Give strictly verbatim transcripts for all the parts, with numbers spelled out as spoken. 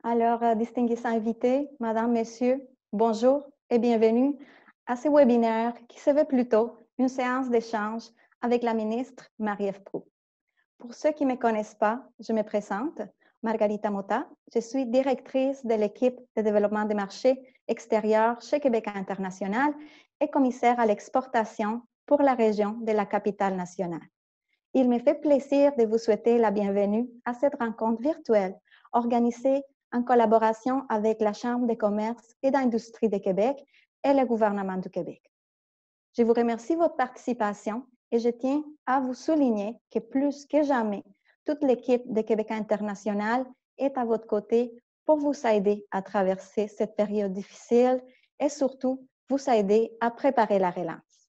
Alors, euh, distingués invités, Madame, Messieurs, bonjour et bienvenue à ce webinaire qui se veut plutôt une séance d'échange avec la ministre Marie-Ève Proulx. Pour ceux qui ne me connaissent pas, je me présente, Margarita Mota. Je suis directrice de l'équipe de développement des marchés extérieurs chez Québec International et commissaire à l'exportation pour la région de la capitale nationale. Il me fait plaisir de vous souhaiter la bienvenue à cette rencontre virtuelle organisée en collaboration avec la Chambre de commerce et d'industrie de Québec et le gouvernement du Québec. Je vous remercie de votre participation et je tiens à vous souligner que plus que jamais, toute l'équipe de Québec International est à votre côté pour vous aider à traverser cette période difficile et surtout vous aider à préparer la relance.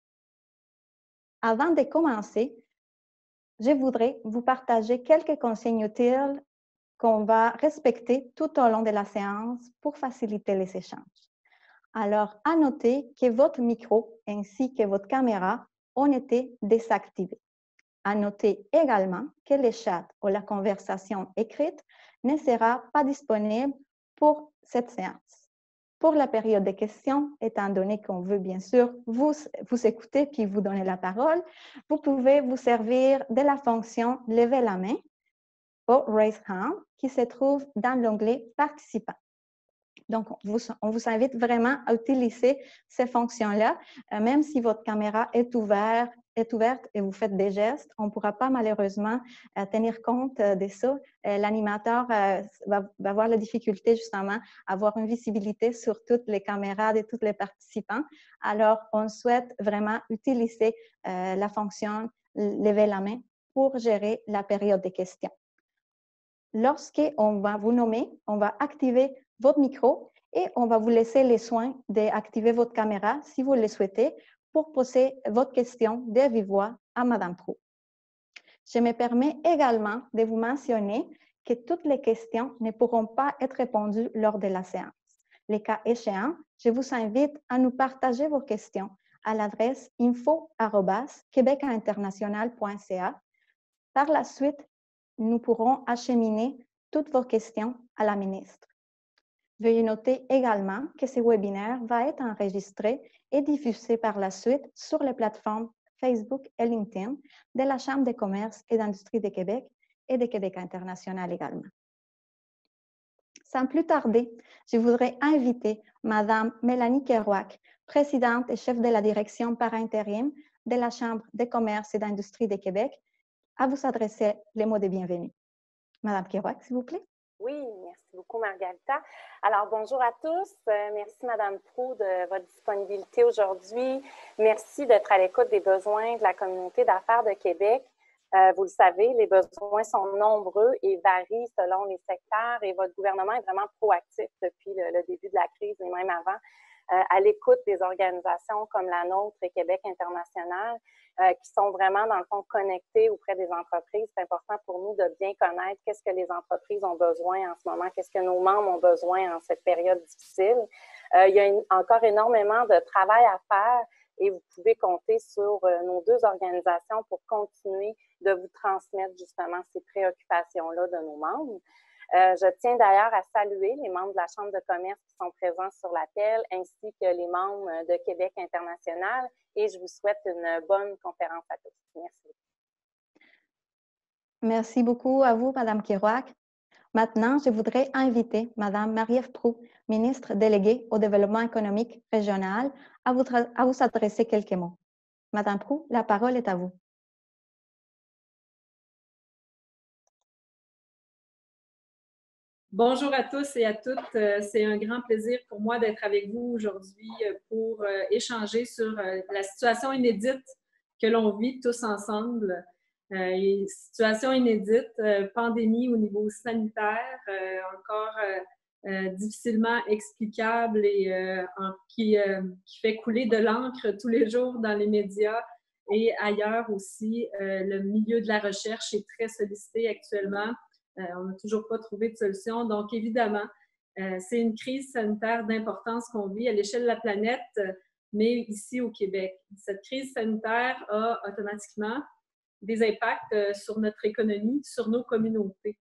Avant de commencer, je voudrais vous partager quelques consignes utiles qu'on va respecter tout au long de la séance pour faciliter les échanges. Alors, à noter que votre micro ainsi que votre caméra ont été désactivés. À noter également que le chat ou la conversation écrite ne sera pas disponible pour cette séance. Pour la période de questions, étant donné qu'on veut bien sûr vous, vous écouter puis vous donner la parole, vous pouvez vous servir de la fonction « Lever la main » ou « Raise Hand » qui se trouve dans l'onglet « Participants ». Donc, on vous, on vous invite vraiment à utiliser ces fonctions-là, euh, même si votre caméra est ouverte, est ouverte et vous faites des gestes, on ne pourra pas malheureusement euh, tenir compte euh, de ça. Euh, L'animateur euh, va, va avoir la difficulté justement à avoir une visibilité sur toutes les caméras de tous les participants. Alors, on souhaite vraiment utiliser euh, la fonction « Lever la main » pour gérer la période des questions. Lorsqu'on va vous nommer, on va activer votre micro et on va vous laisser les soins d'activer votre caméra si vous le souhaitez pour poser votre question de vive voix à Madame Proulx. Je me permets également de vous mentionner que toutes les questions ne pourront pas être répondues lors de la séance. Les cas échéants, je vous invite à nous partager vos questions à l'adresse info arobase québec international point c a. Par la suite, nous pourrons acheminer toutes vos questions à la ministre. Veuillez noter également que ce webinaire va être enregistré et diffusé par la suite sur les plateformes Facebook et LinkedIn de la Chambre de commerce et d'industrie de Québec et de Québec International également. Sans plus tarder, je voudrais inviter Madame Mélanie Kerouac, présidente et chef de la direction par intérim de la Chambre de commerce et d'industrie de Québec, à vous adresser les mots de bienvenue. Madame Kerouac, s'il vous plaît. Oui, merci beaucoup, Margarita. Alors, bonjour à tous. Euh, merci, Madame Proulx, de votre disponibilité aujourd'hui. Merci d'être à l'écoute des besoins de la communauté d'affaires de Québec. Euh, vous le savez, les besoins sont nombreux et varient selon les secteurs et votre gouvernement est vraiment proactif depuis le, le début de la crise et même avant, euh, à l'écoute des organisations comme la nôtre et Québec International, Euh, qui sont vraiment, dans le fond, connectés auprès des entreprises. C'est important pour nous de bien connaître qu'est-ce que les entreprises ont besoin en ce moment, qu'est-ce que nos membres ont besoin en cette période difficile. Euh, il y a une, encore énormément de travail à faire et vous pouvez compter sur euh, nos deux organisations pour continuer de vous transmettre justement ces préoccupations-là de nos membres. Euh, je tiens d'ailleurs à saluer les membres de la Chambre de commerce qui sont présents sur l'appel, ainsi que les membres de Québec International, et je vous souhaite une bonne conférence à tous. Merci. Merci beaucoup à vous, Madame Kerouac. Maintenant, je voudrais inviter Madame Marie-Ève Proulx, ministre déléguée au développement économique régional, à vous, à vous adresser quelques mots. Madame Proulx, la parole est à vous. Bonjour à tous et à toutes. C'est un grand plaisir pour moi d'être avec vous aujourd'hui pour échanger sur la situation inédite que l'on vit tous ensemble. Une situation inédite, pandémie au niveau sanitaire, encore difficilement explicable et qui, qui fait couler de l'encre tous les jours dans les médias et ailleurs aussi. Le milieu de la recherche est très sollicité actuellement. Euh, on n'a toujours pas trouvé de solution. Donc, évidemment, euh, c'est une crise sanitaire d'importance qu'on vit à l'échelle de la planète, euh, mais ici au Québec. Cette crise sanitaire a automatiquement des impacts euh, sur notre économie, sur nos communautés.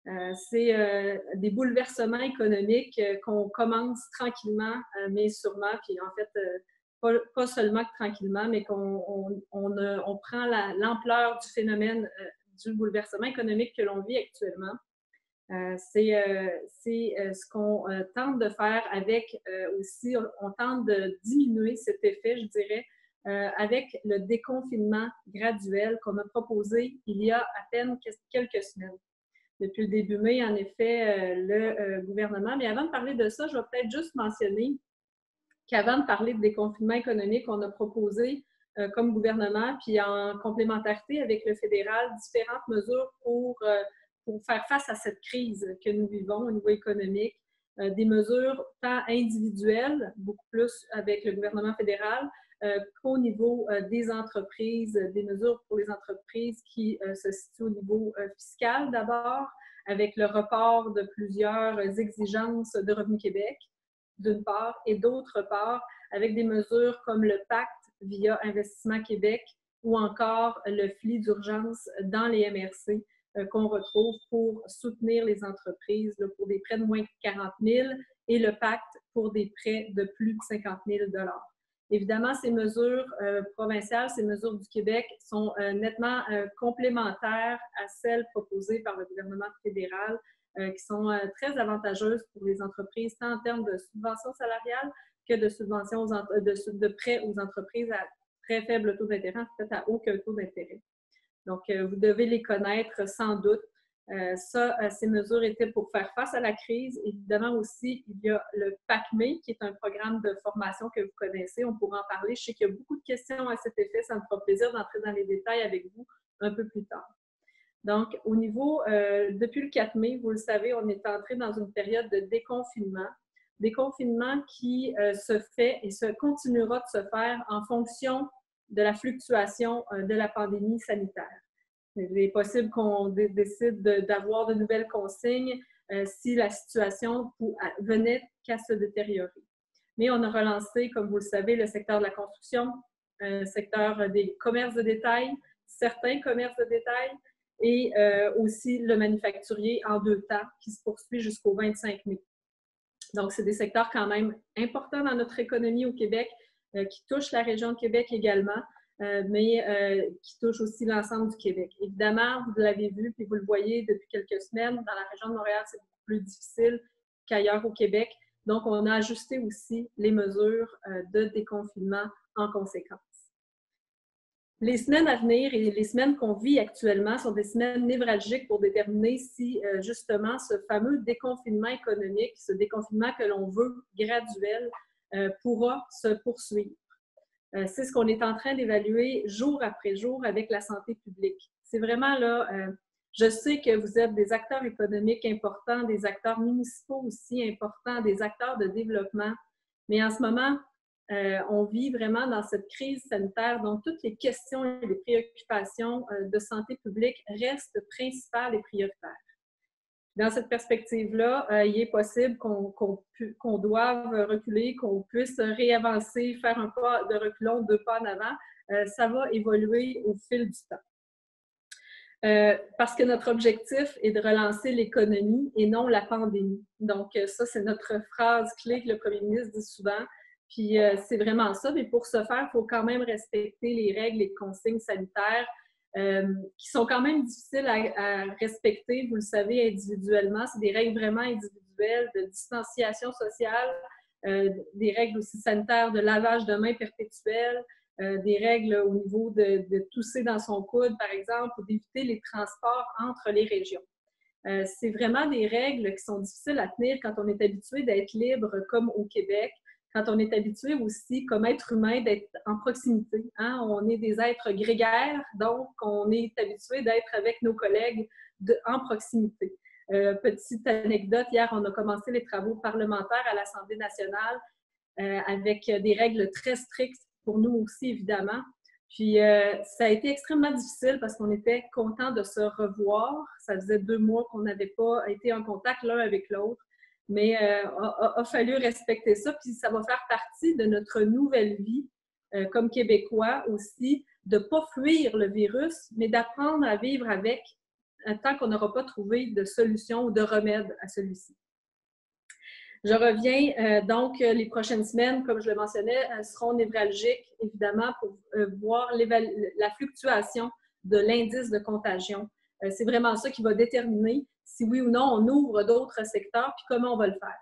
Euh, c'est euh, des bouleversements économiques euh, qu'on commence tranquillement, euh, mais sûrement, puis en fait, euh, pas, pas seulement que tranquillement, mais qu'on on, on, euh, on prend l'ampleur du phénomène euh, du bouleversement économique que l'on vit actuellement. Euh, c'est euh, euh, ce qu'on euh, tente de faire avec euh, aussi, on, on tente de diminuer cet effet, je dirais, euh, avec le déconfinement graduel qu'on a proposé il y a à peine quelques semaines. Depuis le début mai, en effet, euh, le euh, gouvernement. Mais avant de parler de ça, je vais peut-être juste mentionner qu'avant de parler de déconfinement économique, on a proposé euh, comme gouvernement, puis en complémentarité avec le fédéral, différentes mesures pour, euh, pour faire face à cette crise que nous vivons au niveau économique. Euh, des mesures tant individuelles, beaucoup plus avec le gouvernement fédéral, euh, qu'au niveau euh, des entreprises, des mesures pour les entreprises qui euh, se situent au niveau euh, fiscal d'abord, avec le report de plusieurs exigences de Revenu Québec, d'une part, et d'autre part, avec des mesures comme le pacte via Investissement Québec ou encore le F L I d'urgence dans les M R C euh, qu'on retrouve pour soutenir les entreprises là, pour des prêts de moins de quarante mille et le pacte pour des prêts de plus de cinquante mille dollars. Évidemment, ces mesures euh, provinciales, ces mesures du Québec sont euh, nettement euh, complémentaires à celles proposées par le gouvernement fédéral, euh, qui sont euh, très avantageuses pour les entreprises, tant en termes de subventions salariales que de subventions aux de, de prêts aux entreprises à très faible taux d'intérêt, en fait à aucun taux d'intérêt. Donc, euh, vous devez les connaître sans doute. Euh, ça, euh, ces mesures étaient pour faire face à la crise. Évidemment aussi, il y a le P A C M E, qui est un programme de formation que vous connaissez. On pourra en parler. Je sais qu'il y a beaucoup de questions à cet effet. Ça me fera plaisir d'entrer dans les détails avec vous un peu plus tard. Donc, au niveau, euh, depuis le quatre mai, vous le savez, on est entré dans une période de déconfinement. Déconfinement qui euh, se fait et se continuera de se faire en fonction de la fluctuation euh, de la pandémie sanitaire. Il est possible qu'on décide d'avoir de, de nouvelles consignes euh, si la situation venait qu'à se détériorer. Mais on a relancé, comme vous le savez, le secteur de la construction, le euh, secteur des commerces de détail, certains commerces de détail et euh, aussi le manufacturier en deux temps qui se poursuit jusqu'au vingt-cinq mai. Donc, c'est des secteurs quand même importants dans notre économie au Québec euh, qui touchent la région de Québec également. Euh, mais euh, qui touche aussi l'ensemble du Québec. Évidemment, vous l'avez vu, puis vous le voyez depuis quelques semaines, dans la région de Montréal, c'est beaucoup plus difficile qu'ailleurs au Québec. Donc, on a ajusté aussi les mesures euh, de déconfinement en conséquence. Les semaines à venir et les semaines qu'on vit actuellement sont des semaines névralgiques pour déterminer si, euh, justement, ce fameux déconfinement économique, ce déconfinement que l'on veut graduel, euh, pourra se poursuivre. Euh, c'est ce qu'on est en train d'évaluer jour après jour avec la santé publique. C'est vraiment là, euh, je sais que vous êtes des acteurs économiques importants, des acteurs municipaux aussi importants, des acteurs de développement, mais en ce moment, euh, on vit vraiment dans cette crise sanitaire dont toutes les questions et les préoccupations euh, de santé publique restent principales et prioritaires. Dans cette perspective-là, euh, il est possible qu'on qu'on, qu'on doive reculer, qu'on puisse réavancer, faire un pas de reculons, deux pas en avant. Euh, ça va évoluer au fil du temps. Euh, parce que notre objectif est de relancer l'économie et non la pandémie. Donc, ça, c'est notre phrase clé que le premier ministre dit souvent. Puis, euh, c'est vraiment ça. Mais pour ce faire, il faut quand même respecter les règles et consignes sanitaires Euh, qui sont quand même difficiles à, à respecter, vous le savez, individuellement. C'est des règles vraiment individuelles de distanciation sociale, euh, des règles aussi sanitaires de lavage de mains perpétuel, euh, des règles au niveau de, de tousser dans son coude, par exemple, ou d'éviter les transports entre les régions. Euh, c'est vraiment des règles qui sont difficiles à tenir quand on est habitué d'être libre comme au Québec, quand on est habitué aussi, comme être humain, d'être en proximité. Hein? On est des êtres grégaires, donc on est habitué d'être avec nos collègues de, en proximité. Euh, petite anecdote, hier, on a commencé les travaux parlementaires à l'Assemblée nationale euh, avec des règles très strictes pour nous aussi, évidemment. Puis, euh, ça a été extrêmement difficile parce qu'on était contents de se revoir. Ça faisait deux mois qu'on n'avait pas été en contact l'un avec l'autre. Mais euh, a, a fallu respecter ça, puis ça va faire partie de notre nouvelle vie euh, comme Québécois aussi, de ne pas fuir le virus, mais d'apprendre à vivre avec tant qu'on n'aura pas trouvé de solution ou de remède à celui-ci. Je reviens, euh, donc, les prochaines semaines, comme je le mentionnais, euh, seront névralgiques, évidemment, pour euh, voir la fluctuation de l'indice de contagion. Euh, c'est vraiment ça qui va déterminer si oui ou non on ouvre d'autres secteurs, puis comment on va le faire.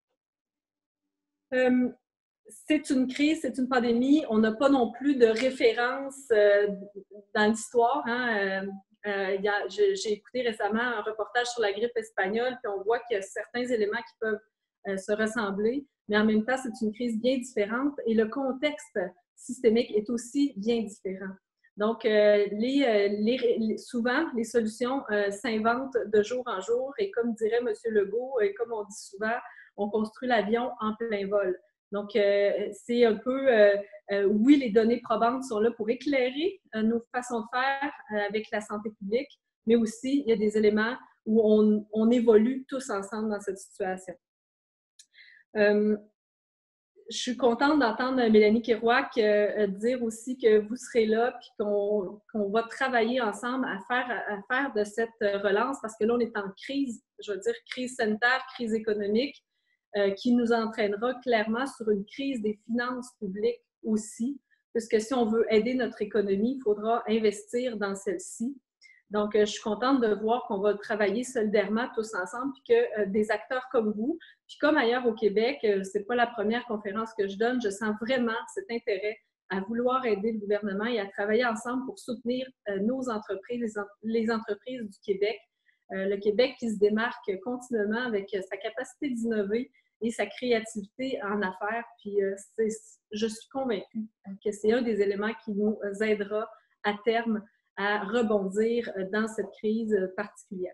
Euh, c'est une crise, c'est une pandémie. On n'a pas non plus de référence euh, dans l'histoire. Hein. Euh, euh, J'ai écouté récemment un reportage sur la grippe espagnole, puis on voit qu'il y a certains éléments qui peuvent euh, se ressembler, mais en même temps, c'est une crise bien différente et le contexte systémique est aussi bien différent. Donc, euh, les, euh, les, les, souvent, les solutions euh, s'inventent de jour en jour et comme dirait M. Legault, et comme on dit souvent, on construit l'avion en plein vol. Donc, euh, c'est un peu, euh, euh, oui, les données probantes sont là pour éclairer euh, nos façons de faire euh, avec la santé publique, mais aussi, il y a des éléments où on, on évolue tous ensemble dans cette situation. Euh, je suis contente d'entendre Mélanie Kerouac euh, dire aussi que vous serez là puis qu'on qu'on va travailler ensemble à faire, à faire de cette relance parce que là, on est en crise, je veux dire crise sanitaire, crise économique, euh, qui nous entraînera clairement sur une crise des finances publiques aussi, puisque si on veut aider notre économie, il faudra investir dans celle-ci. Donc, je suis contente de voir qu'on va travailler solidairement tous ensemble, puis que euh, des acteurs comme vous, puis comme ailleurs au Québec, euh, c'est pas la première conférence que je donne, je sens vraiment cet intérêt à vouloir aider le gouvernement et à travailler ensemble pour soutenir euh, nos entreprises, les, en les entreprises du Québec. Euh, le Québec qui se démarque continuellement avec euh, sa capacité d'innover et sa créativité en affaires. Puis, euh, je suis convaincue que c'est un des éléments qui nous aidera à terme à rebondir dans cette crise particulière.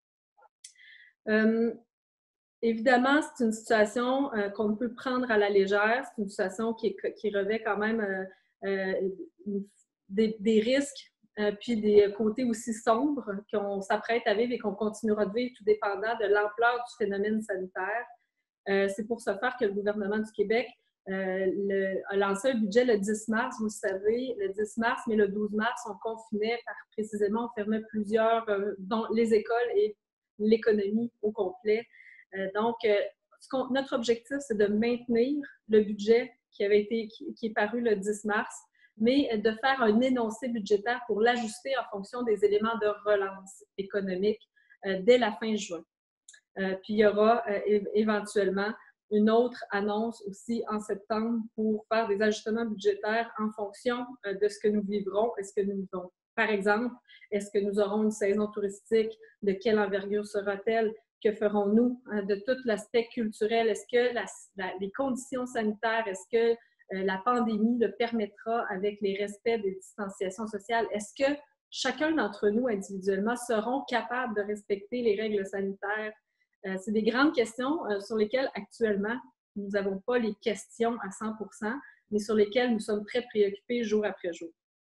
Euh, évidemment, c'est une situation euh, qu'on ne peut prendre à la légère. C'est une situation qui, est, qui revêt quand même euh, euh, des, des risques, euh, puis des côtés aussi sombres qu'on s'apprête à vivre et qu'on continuera de vivre, tout dépendant de l'ampleur du phénomène sanitaire. Euh, c'est pour ce faire que le gouvernement du Québec Euh, le, a lancé un budget le dix mars, vous le savez, le dix mars, mais le douze mars, on confinait, par, précisément, on fermait plusieurs, euh, dont les écoles et l'économie au complet. Euh, donc, euh, ce qu'on, notre objectif, c'est de maintenir le budget qui avait été, qui, qui est paru le dix mars, mais de faire un énoncé budgétaire pour l'ajuster en fonction des éléments de relance économique euh, dès la fin juin. Euh, puis, il y aura euh, éventuellement une autre annonce aussi en septembre pour faire des ajustements budgétaires en fonction de ce que nous vivrons et ce que nous vivons. Par exemple, est-ce que nous aurons une saison touristique? De quelle envergure sera-t-elle? Que ferons-nous de tout l'aspect culturel? Est-ce que la, la, les conditions sanitaires, est-ce que euh, la pandémie le permettra avec les respects des distanciations sociales? Est-ce que chacun d'entre nous individuellement seront capables de respecter les règles sanitaires? Euh, c'est des grandes questions euh, sur lesquelles actuellement, nous n'avons pas les questions à cent pour cent, mais sur lesquelles nous sommes très préoccupés jour après jour.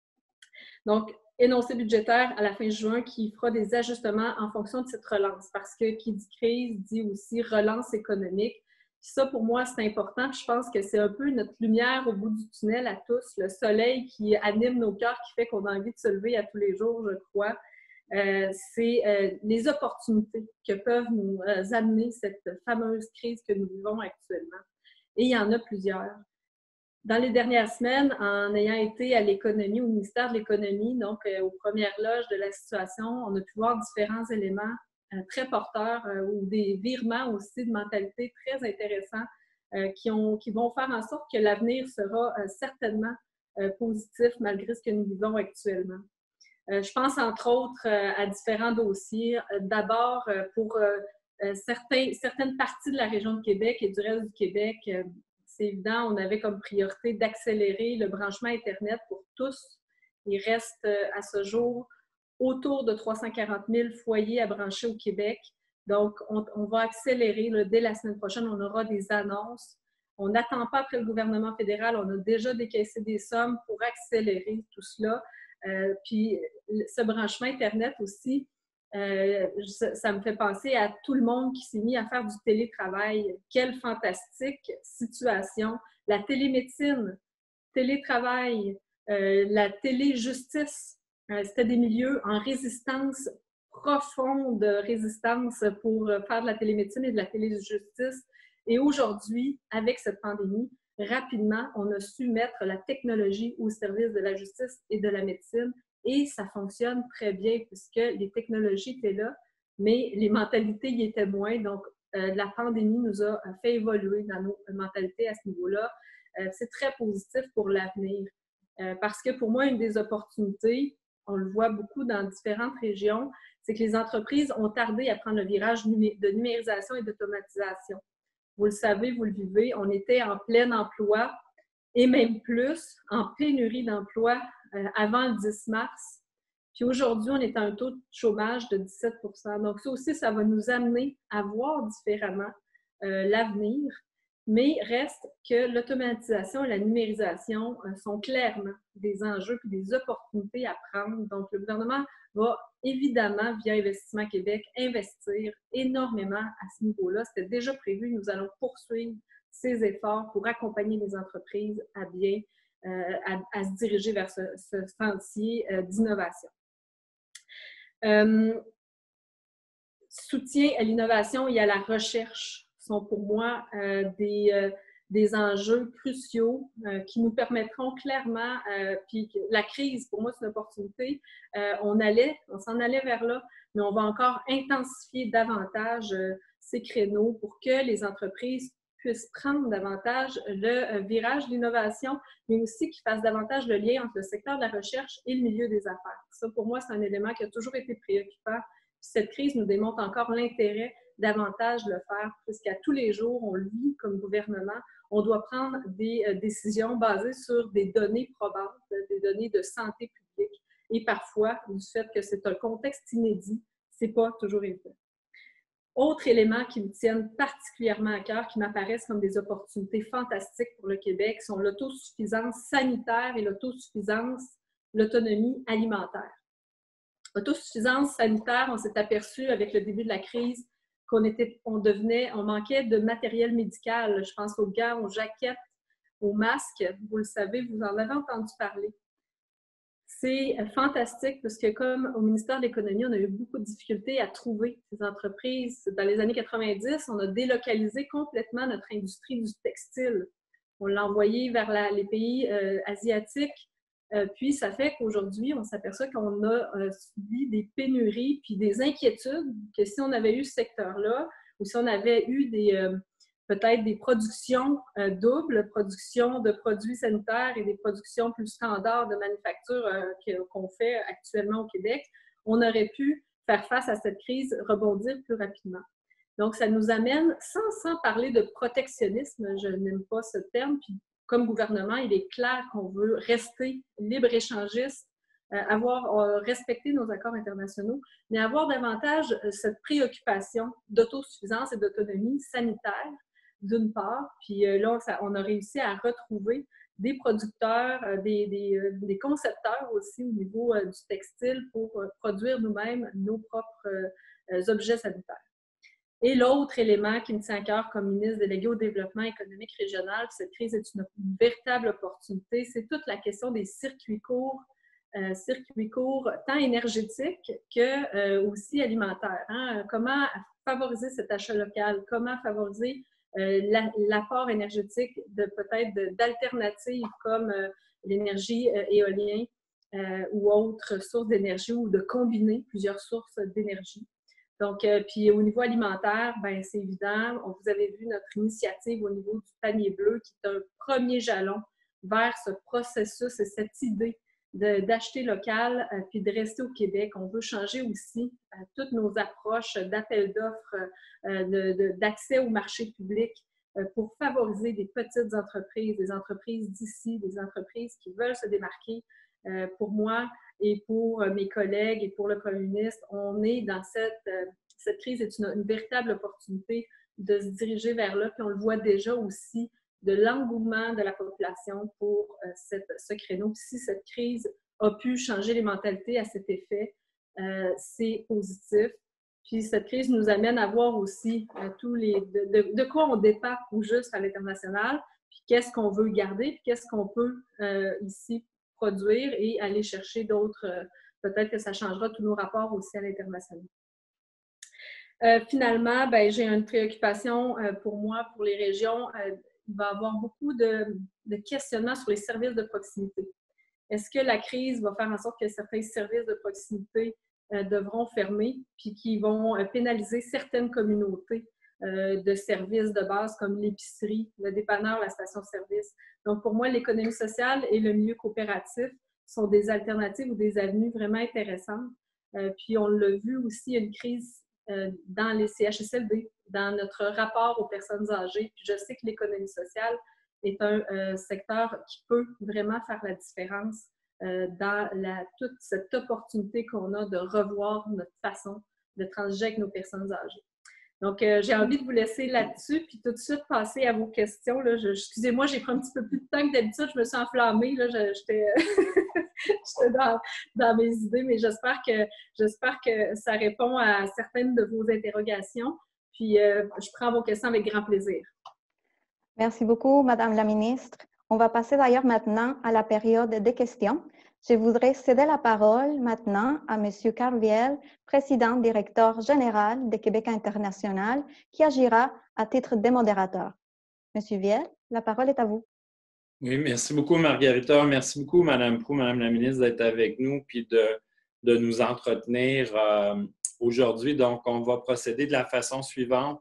Donc, énoncé budgétaire à la fin juin qui fera des ajustements en fonction de cette relance, parce que qui dit crise dit aussi relance économique. Puis ça, pour moi, c'est important. Puis je pense que c'est un peu notre lumière au bout du tunnel à tous, le soleil qui anime nos cœurs, qui fait qu'on a envie de se lever à tous les jours, je crois. Euh, c'est euh, les opportunités que peuvent nous euh, amener cette fameuse crise que nous vivons actuellement. Et il y en a plusieurs. Dans les dernières semaines, en ayant été à l'économie, au ministère de l'économie, donc euh, aux premières loges de la situation, on a pu voir différents éléments euh, très porteurs euh, ou des virements aussi de mentalité très intéressants euh, qui, ont, qui vont faire en sorte que l'avenir sera euh, certainement euh, positif malgré ce que nous vivons actuellement. Euh, je pense entre autres euh, à différents dossiers. Euh, D'abord, euh, pour euh, euh, certains, certaines parties de la région de Québec et du reste du Québec, euh, c'est évident, on avait comme priorité d'accélérer le branchement Internet pour tous. Il reste euh, à ce jour autour de trois cent quarante mille foyers à brancher au Québec. Donc, on, on va accélérer. Là, dès la semaine prochaine, on aura des annonces. On n'attend pas après le gouvernement fédéral. On a déjà décaissé des sommes pour accélérer tout cela. Euh, puis, ce branchement Internet aussi, euh, ça, ça me fait penser à tout le monde qui s'est mis à faire du télétravail. Quelle fantastique situation! La télémédecine, télétravail, euh, la téléjustice, euh, c'était des milieux en résistance profonde résistance pour faire de la télémédecine et de la téléjustice. Et aujourd'hui, avec cette pandémie, rapidement, on a su mettre la technologie au service de la justice et de la médecine et ça fonctionne très bien puisque les technologies étaient là, mais les mentalités y étaient moins. Donc, euh, la pandémie nous a fait évoluer dans nos mentalités à ce niveau-là. Euh, c'est très positif pour l'avenir euh, parce que pour moi, une des opportunités, on le voit beaucoup dans différentes régions, c'est que les entreprises ont tardé à prendre le virage de numérisation et d'automatisation. Vous le savez, vous le vivez, on était en plein emploi et même plus, en pénurie d'emploi euh, avant le dix mars. Puis aujourd'hui, on est à un taux de chômage de dix-sept pour cent. Donc ça aussi, ça va nous amener à voir différemment euh, l'avenir. Mais reste que l'automatisation et la numérisation euh, sont clairement des enjeux et des opportunités à prendre. Donc le gouvernement va évidemment, via Investissement Québec, investir énormément à ce niveau-là. C'était déjà prévu. Nous allons poursuivre ces efforts pour accompagner les entreprises à bien, euh, à, à se diriger vers ce, ce sentier euh, d'innovation. Euh, soutien à l'innovation et à la recherche sont pour moi euh, des, euh, des enjeux cruciaux euh, qui nous permettront clairement, euh, puis la crise, pour moi, c'est une opportunité. Euh, on allait, on s'en allait vers là, mais on va encore intensifier davantage euh, ces créneaux pour que les entreprises puissent prendre davantage le euh, virage de l'innovation, mais aussi qu'ils fassent davantage le lien entre le secteur de la recherche et le milieu des affaires. Ça, pour moi, c'est un élément qui a toujours été préoccupant. Cette crise nous démontre encore l'intérêt davantage de le faire, puisqu'à tous les jours, on le vit comme gouvernement, on doit prendre des euh, décisions basées sur des données probantes, des données de santé publique, et parfois, du fait que c'est un contexte inédit, c'est pas toujours évident. Autres éléments qui me tiennent particulièrement à cœur, qui m'apparaissent comme des opportunités fantastiques pour le Québec, sont l'autosuffisance sanitaire et l'autosuffisance, l'autonomie alimentaire. Autosuffisance sanitaire, on s'est aperçu avec le début de la crise qu'on était, on devenait, on manquait de matériel médical. Je pense aux gants, aux jaquettes, aux masques. Vous le savez, vous en avez entendu parler. C'est fantastique parce que comme au ministère de l'Économie, on a eu beaucoup de difficultés à trouver ces entreprises. Dans les années quatre-vingt-dix, on a délocalisé complètement notre industrie du textile. On l'a envoyé vers la, les pays euh, asiatiques. Euh, puis, ça fait qu'aujourd'hui, on s'aperçoit qu'on a euh, subi des pénuries puis des inquiétudes que si on avait eu ce secteur-là ou si on avait eu des... Euh, peut-être des productions euh, doubles, production de produits sanitaires et des productions plus standards de manufacture euh, qu'on fait actuellement au Québec, on aurait pu faire face à cette crise, rebondir plus rapidement. Donc, ça nous amène, sans, sans parler de protectionnisme, je n'aime pas ce terme, puis comme gouvernement, il est clair qu'on veut rester libre-échangiste, euh, avoir euh, respecté nos accords internationaux, mais avoir davantage euh, cette préoccupation d'autosuffisance et d'autonomie sanitaire, d'une part, puis euh, là, ça, on a réussi à retrouver des producteurs, euh, des, des, euh, des concepteurs aussi au niveau euh, du textile pour euh, produire nous-mêmes nos propres euh, objets sanitaires. Et l'autre élément qui me tient à cœur comme ministre déléguée au développement économique régional, cette crise est une, une véritable opportunité, c'est toute la question des circuits courts, euh, circuits courts tant énergétiques que euh, aussi alimentaires. Hein? Comment favoriser cet achat local, comment favoriser Euh, l'apport énergétique de peut-être d'alternatives comme euh, l'énergie euh, éolienne euh, ou autres sources d'énergie ou de combiner plusieurs sources d'énergie. Donc, euh, puis au niveau alimentaire, ben c'est évident, on, vous avez vu notre initiative au niveau du panier bleu qui est un premier jalon vers ce processus et cette idée d'acheter local euh, puis de rester au Québec. On veut changer aussi euh, toutes nos approches d'appel d'offres, euh, d'accès au marché public euh, pour favoriser des petites entreprises, des entreprises d'ici, des entreprises qui veulent se démarquer. Euh, pour moi et pour euh, mes collègues et pour le Premier ministre, on est dans cette, euh, cette crise est une, une véritable opportunité de se diriger vers là, puis on le voit déjà aussi de l'engouement de la population pour euh, cette, ce créneau. Puis si cette crise a pu changer les mentalités à cet effet, euh, c'est positif. Puis cette crise nous amène à voir aussi euh, tous les, de, de, de quoi on départ ou juste à l'international, puis qu'est-ce qu'on veut garder, puis qu'est-ce qu'on peut euh, ici produire et aller chercher d'autres peut-être que ça changera tous nos rapports aussi à l'international. Euh, finalement, ben, j'ai une préoccupation euh, pour moi, pour les régions. Euh, il va y avoir beaucoup de, de questionnements sur les services de proximité. Est-ce que la crise va faire en sorte que certains services de proximité euh, devront fermer puis qui vont euh, pénaliser certaines communautés euh, de services de base comme l'épicerie, le dépanneur, la station-service? Donc, pour moi, l'économie sociale et le milieu coopératif sont des alternatives ou des avenues vraiment intéressantes. Euh, puis, on l'a vu aussi, il y a une crise euh, dans les C H S L D, dans notre rapport aux personnes âgées. Puis, je sais que l'économie sociale est un euh, secteur qui peut vraiment faire la différence euh, dans la, toute cette opportunité qu'on a de revoir notre façon de transiger avec nos personnes âgées. Donc, euh, j'ai envie de vous laisser là-dessus, puis tout de suite passer à vos questions. Là. Je, excusez-moi, j'ai pris un petit peu plus de temps que d'habitude. Je me suis enflammée. J'étais dans, dans mes idées, mais j'espère que, j'espère que ça répond à certaines de vos interrogations. Puis, euh, je prends vos questions avec grand plaisir. Merci beaucoup, Madame la ministre. On va passer d'ailleurs maintenant à la période des questions. Je voudrais céder la parole maintenant à M. Carl Viel, président directeur général de Québec International, qui agira à titre de modérateur. M. Viel, la parole est à vous. Oui, merci beaucoup, Margarita. Merci beaucoup, Mme Proulx, Mme la ministre, d'être avec nous puis de, de nous entretenir euh, aujourd'hui. Donc, on va procéder de la façon suivante.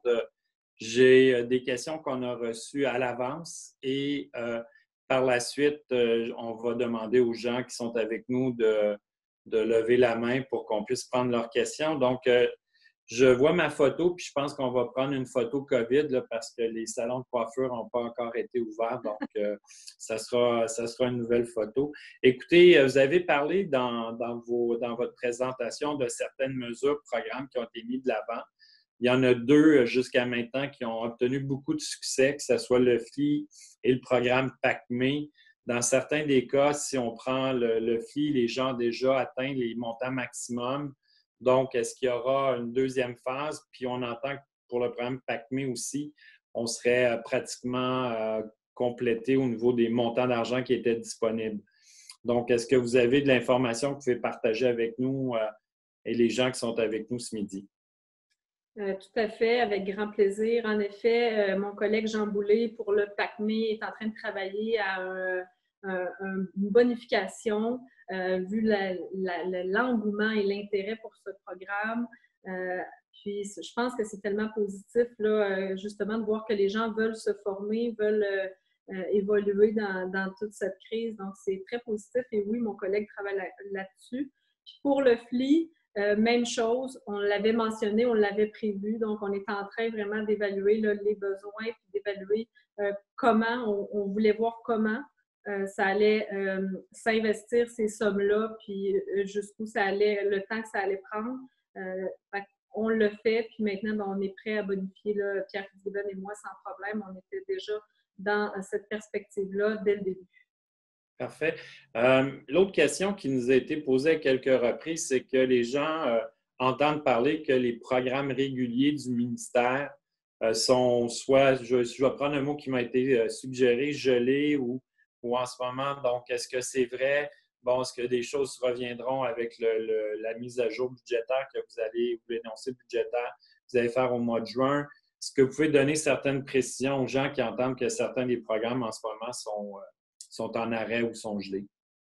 J'ai des questions qu'on a reçues à l'avance et euh, par la suite, euh, on va demander aux gens qui sont avec nous de, de lever la main pour qu'on puisse prendre leurs questions. Donc, euh, je vois ma photo, puis je pense qu'on va prendre une photo COVID là, parce que les salons de coiffure n'ont pas encore été ouverts. Donc, euh, ça sera, ça sera une nouvelle photo. Écoutez, vous avez parlé dans, dans, vos, dans votre présentation de certaines mesures, programmes qui ont été mis de l'avant. Il y en a deux jusqu'à maintenant qui ont obtenu beaucoup de succès, que ce soit le F L I et le programme P A C M E. Dans certains des cas, si on prend le, le F L I, les gens ont déjà atteint les montants maximums. Donc, est-ce qu'il y aura une deuxième phase? Puis on entend que pour le programme P A C M E aussi, on serait pratiquement euh, complété au niveau des montants d'argent qui étaient disponibles. Donc, est-ce que vous avez de l'information que vous pouvez partager avec nous euh, et les gens qui sont avec nous ce midi? Euh, tout à fait, avec grand plaisir. En effet, euh, mon collègue Jean Boulay pour le P A C M E est en train de travailler à un, un, une bonification euh, vu l'engouement et l'intérêt pour ce programme. Euh, puis, je pense que c'est tellement positif, là, justement, de voir que les gens veulent se former, veulent euh, évoluer dans, dans toute cette crise. Donc, c'est très positif. Et oui, mon collègue travaille là-dessus. Puis pour le F L I, Euh, même chose, on l'avait mentionné, on l'avait prévu, donc on est en train vraiment d'évaluer les besoins puis d'évaluer euh, comment, on, on voulait voir comment euh, ça allait euh, s'investir ces sommes-là, puis euh, jusqu'où ça allait, le temps que ça allait prendre. Euh, on le fait, puis maintenant, ben, on est prêt à bonifier là, Pierre Fitzgibbon et moi sans problème. On était déjà dans cette perspective-là dès le début. Parfait. Euh, L'autre question qui nous a été posée à quelques reprises, c'est que les gens euh, entendent parler que les programmes réguliers du ministère euh, sont soit, je, je vais prendre un mot qui m'a été euh, suggéré, gelés ou, ou en ce moment. Donc, est-ce que c'est vrai? Bon, est-ce que des choses reviendront avec le, le, la mise à jour budgétaire que vous allez, ou l'énoncé budgétaire que vous allez faire au mois de juin? Est-ce que vous pouvez donner certaines précisions aux gens qui entendent que certains des programmes en ce moment sont... Euh, sont en arrêt ou sont gelés?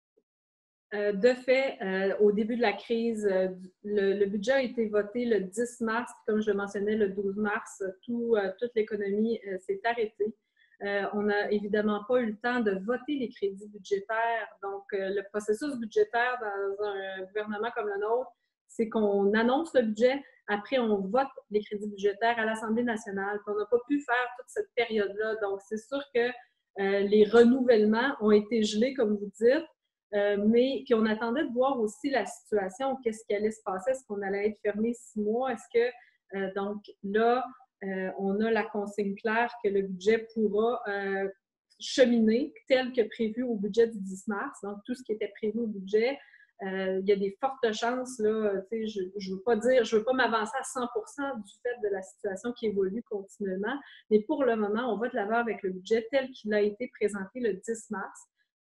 Euh, de fait, euh, au début de la crise, euh, le, le budget a été voté le dix mars, comme je le mentionnais, le douze mars, tout, euh, toute l'économie euh, s'est arrêtée. Euh, on n'a évidemment pas eu le temps de voter les crédits budgétaires. Donc, euh, le processus budgétaire dans un gouvernement comme le nôtre, c'est qu'on annonce le budget, après on vote les crédits budgétaires à l'Assemblée nationale. On n'a pas pu faire toute cette période-là. Donc, c'est sûr que Euh, les renouvellements ont été gelés, comme vous dites, euh, mais qu'on attendait de voir aussi la situation, qu'est-ce qui allait se passer, est-ce qu'on allait être fermé six mois, est-ce que, euh, donc là, euh, on a la consigne claire que le budget pourra euh, cheminer tel que prévu au budget du dix mars, donc tout ce qui était prévu au budget. Euh, il y a des fortes chances, là, je ne veux pas dire, je veux pas m'avancer à cent pour cent du fait de la situation qui évolue continuellement, mais pour le moment, on va de l'avant avec le budget tel qu'il a été présenté le dix mars.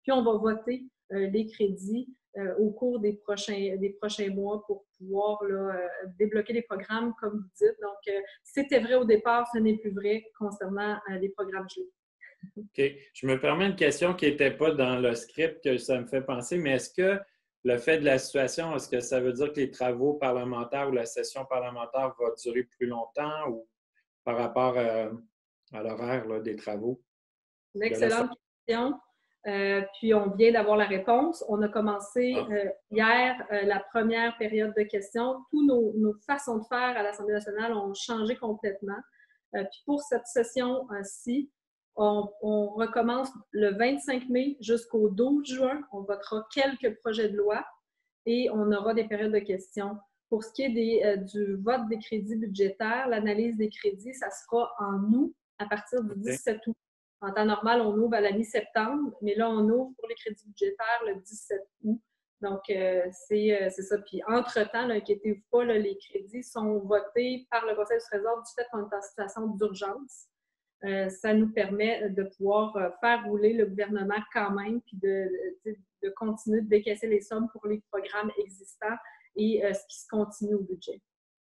Puis, on va voter euh, les crédits euh, au cours des prochains, des prochains mois pour pouvoir là, euh, débloquer les programmes, comme vous dites. Donc, euh, c'était vrai au départ, ce n'est plus vrai concernant euh, les programmes gelés. OK. Je me permets une question qui n'était pas dans le script, que ça me fait penser, mais est-ce que le fait de la situation, est-ce que ça veut dire que les travaux parlementaires ou la session parlementaire va durer plus longtemps ou par rapport à, à l'horaire là, des travaux? Une excellente question. Euh, puis, on vient d'avoir la réponse. On a commencé ah. euh, hier euh, la première période de questions. Toutes nos, nos façons de faire à l'Assemblée nationale ont changé complètement. Euh, puis, pour cette session-ci, on, on recommence le vingt-cinq mai jusqu'au douze juin. On votera quelques projets de loi et on aura des périodes de questions. Pour ce qui est des, euh, du vote des crédits budgétaires, l'analyse des crédits, ça se fera en août, à partir du dix-sept août. En temps normal, on ouvre à la mi-septembre, mais là, on ouvre pour les crédits budgétaires le dix-sept août. Donc, euh, c'est euh, ça. Puis, entre-temps, inquiétez-vous pas, là, les crédits sont votés par le Conseil du Trésor du fait qu'on est en situation d'urgence. Euh, ça nous permet de pouvoir euh, faire rouler le gouvernement quand même, puis de, de, de continuer de décaisser les sommes pour les programmes existants et euh, ce qui se continue au budget.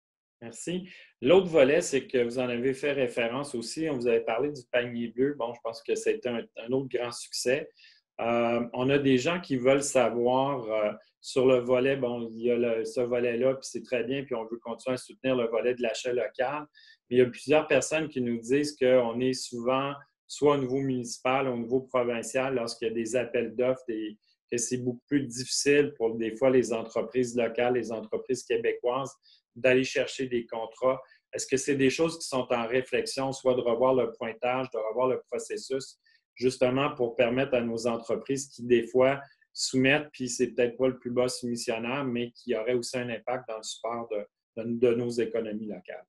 Merci. L'autre volet, c'est que vous en avez fait référence aussi. On vous avait parlé du panier bleu. Bon, je pense que c'est un, un autre grand succès. Euh, on a des gens qui veulent savoir euh, sur le volet, bon, il y a le, ce volet-là, puis c'est très bien, puis on veut continuer à soutenir le volet de l'achat local. Mais il y a plusieurs personnes qui nous disent qu'on est souvent, soit au niveau municipal ou au niveau provincial, lorsqu'il y a des appels d'offres, des, que c'est beaucoup plus difficile pour des fois les entreprises locales, les entreprises québécoises, d'aller chercher des contrats. Est-ce que c'est des choses qui sont en réflexion, soit de revoir le pointage, de revoir le processus, justement pour permettre à nos entreprises qui, des fois, soumettent, puis c'est peut-être pas le plus bas soumissionnaire, mais qui aurait aussi un impact dans le support de, de, de nos économies locales?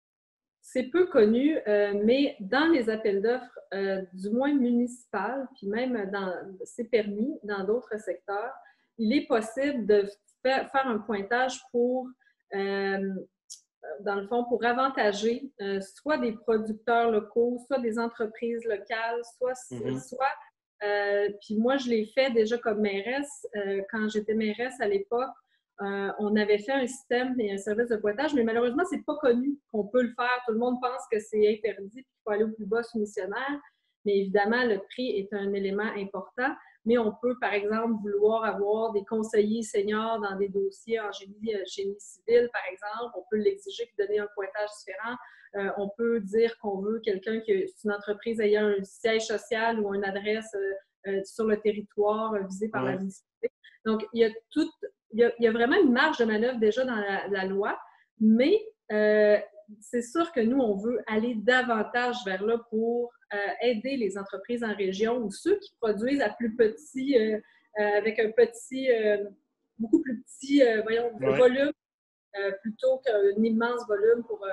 C'est peu connu, euh, mais dans les appels d'offres, euh, du moins municipal, puis même dans c'est permis dans d'autres secteurs, il est possible de faire, faire un pointage pour euh, dans le fond, pour avantager euh, soit des producteurs locaux, soit des entreprises locales, soit, mm-hmm. soit euh, puis moi, je l'ai fait déjà comme mairesse. Euh, quand j'étais mairesse à l'époque, euh, on avait fait un système et un service de pointage, mais malheureusement, c'est pas connu qu'on peut le faire. Tout le monde pense que c'est interdit et qu'il faut aller au plus bas soumissionnaire, mais évidemment, le prix est un élément important. Mais on peut, par exemple, vouloir avoir des conseillers seniors dans des dossiers en génie, génie civil, par exemple. On peut l'exiger et donner un pointage différent. Euh, on peut dire qu'on veut quelqu'un qui est une entreprise ayant un siège social ou une adresse euh, euh, sur le territoire euh, visé par ouais. la municipalité. Donc, il y a tout, il y a, il y a vraiment une marge de manœuvre déjà dans la, la loi, mais euh, c'est sûr que nous, on veut aller davantage vers là pour euh, aider les entreprises en région ou ceux qui produisent à plus petit, euh, euh, avec un petit, euh, beaucoup plus petit euh, voyons, ouais. volume, euh, plutôt qu'un immense volume pour, euh,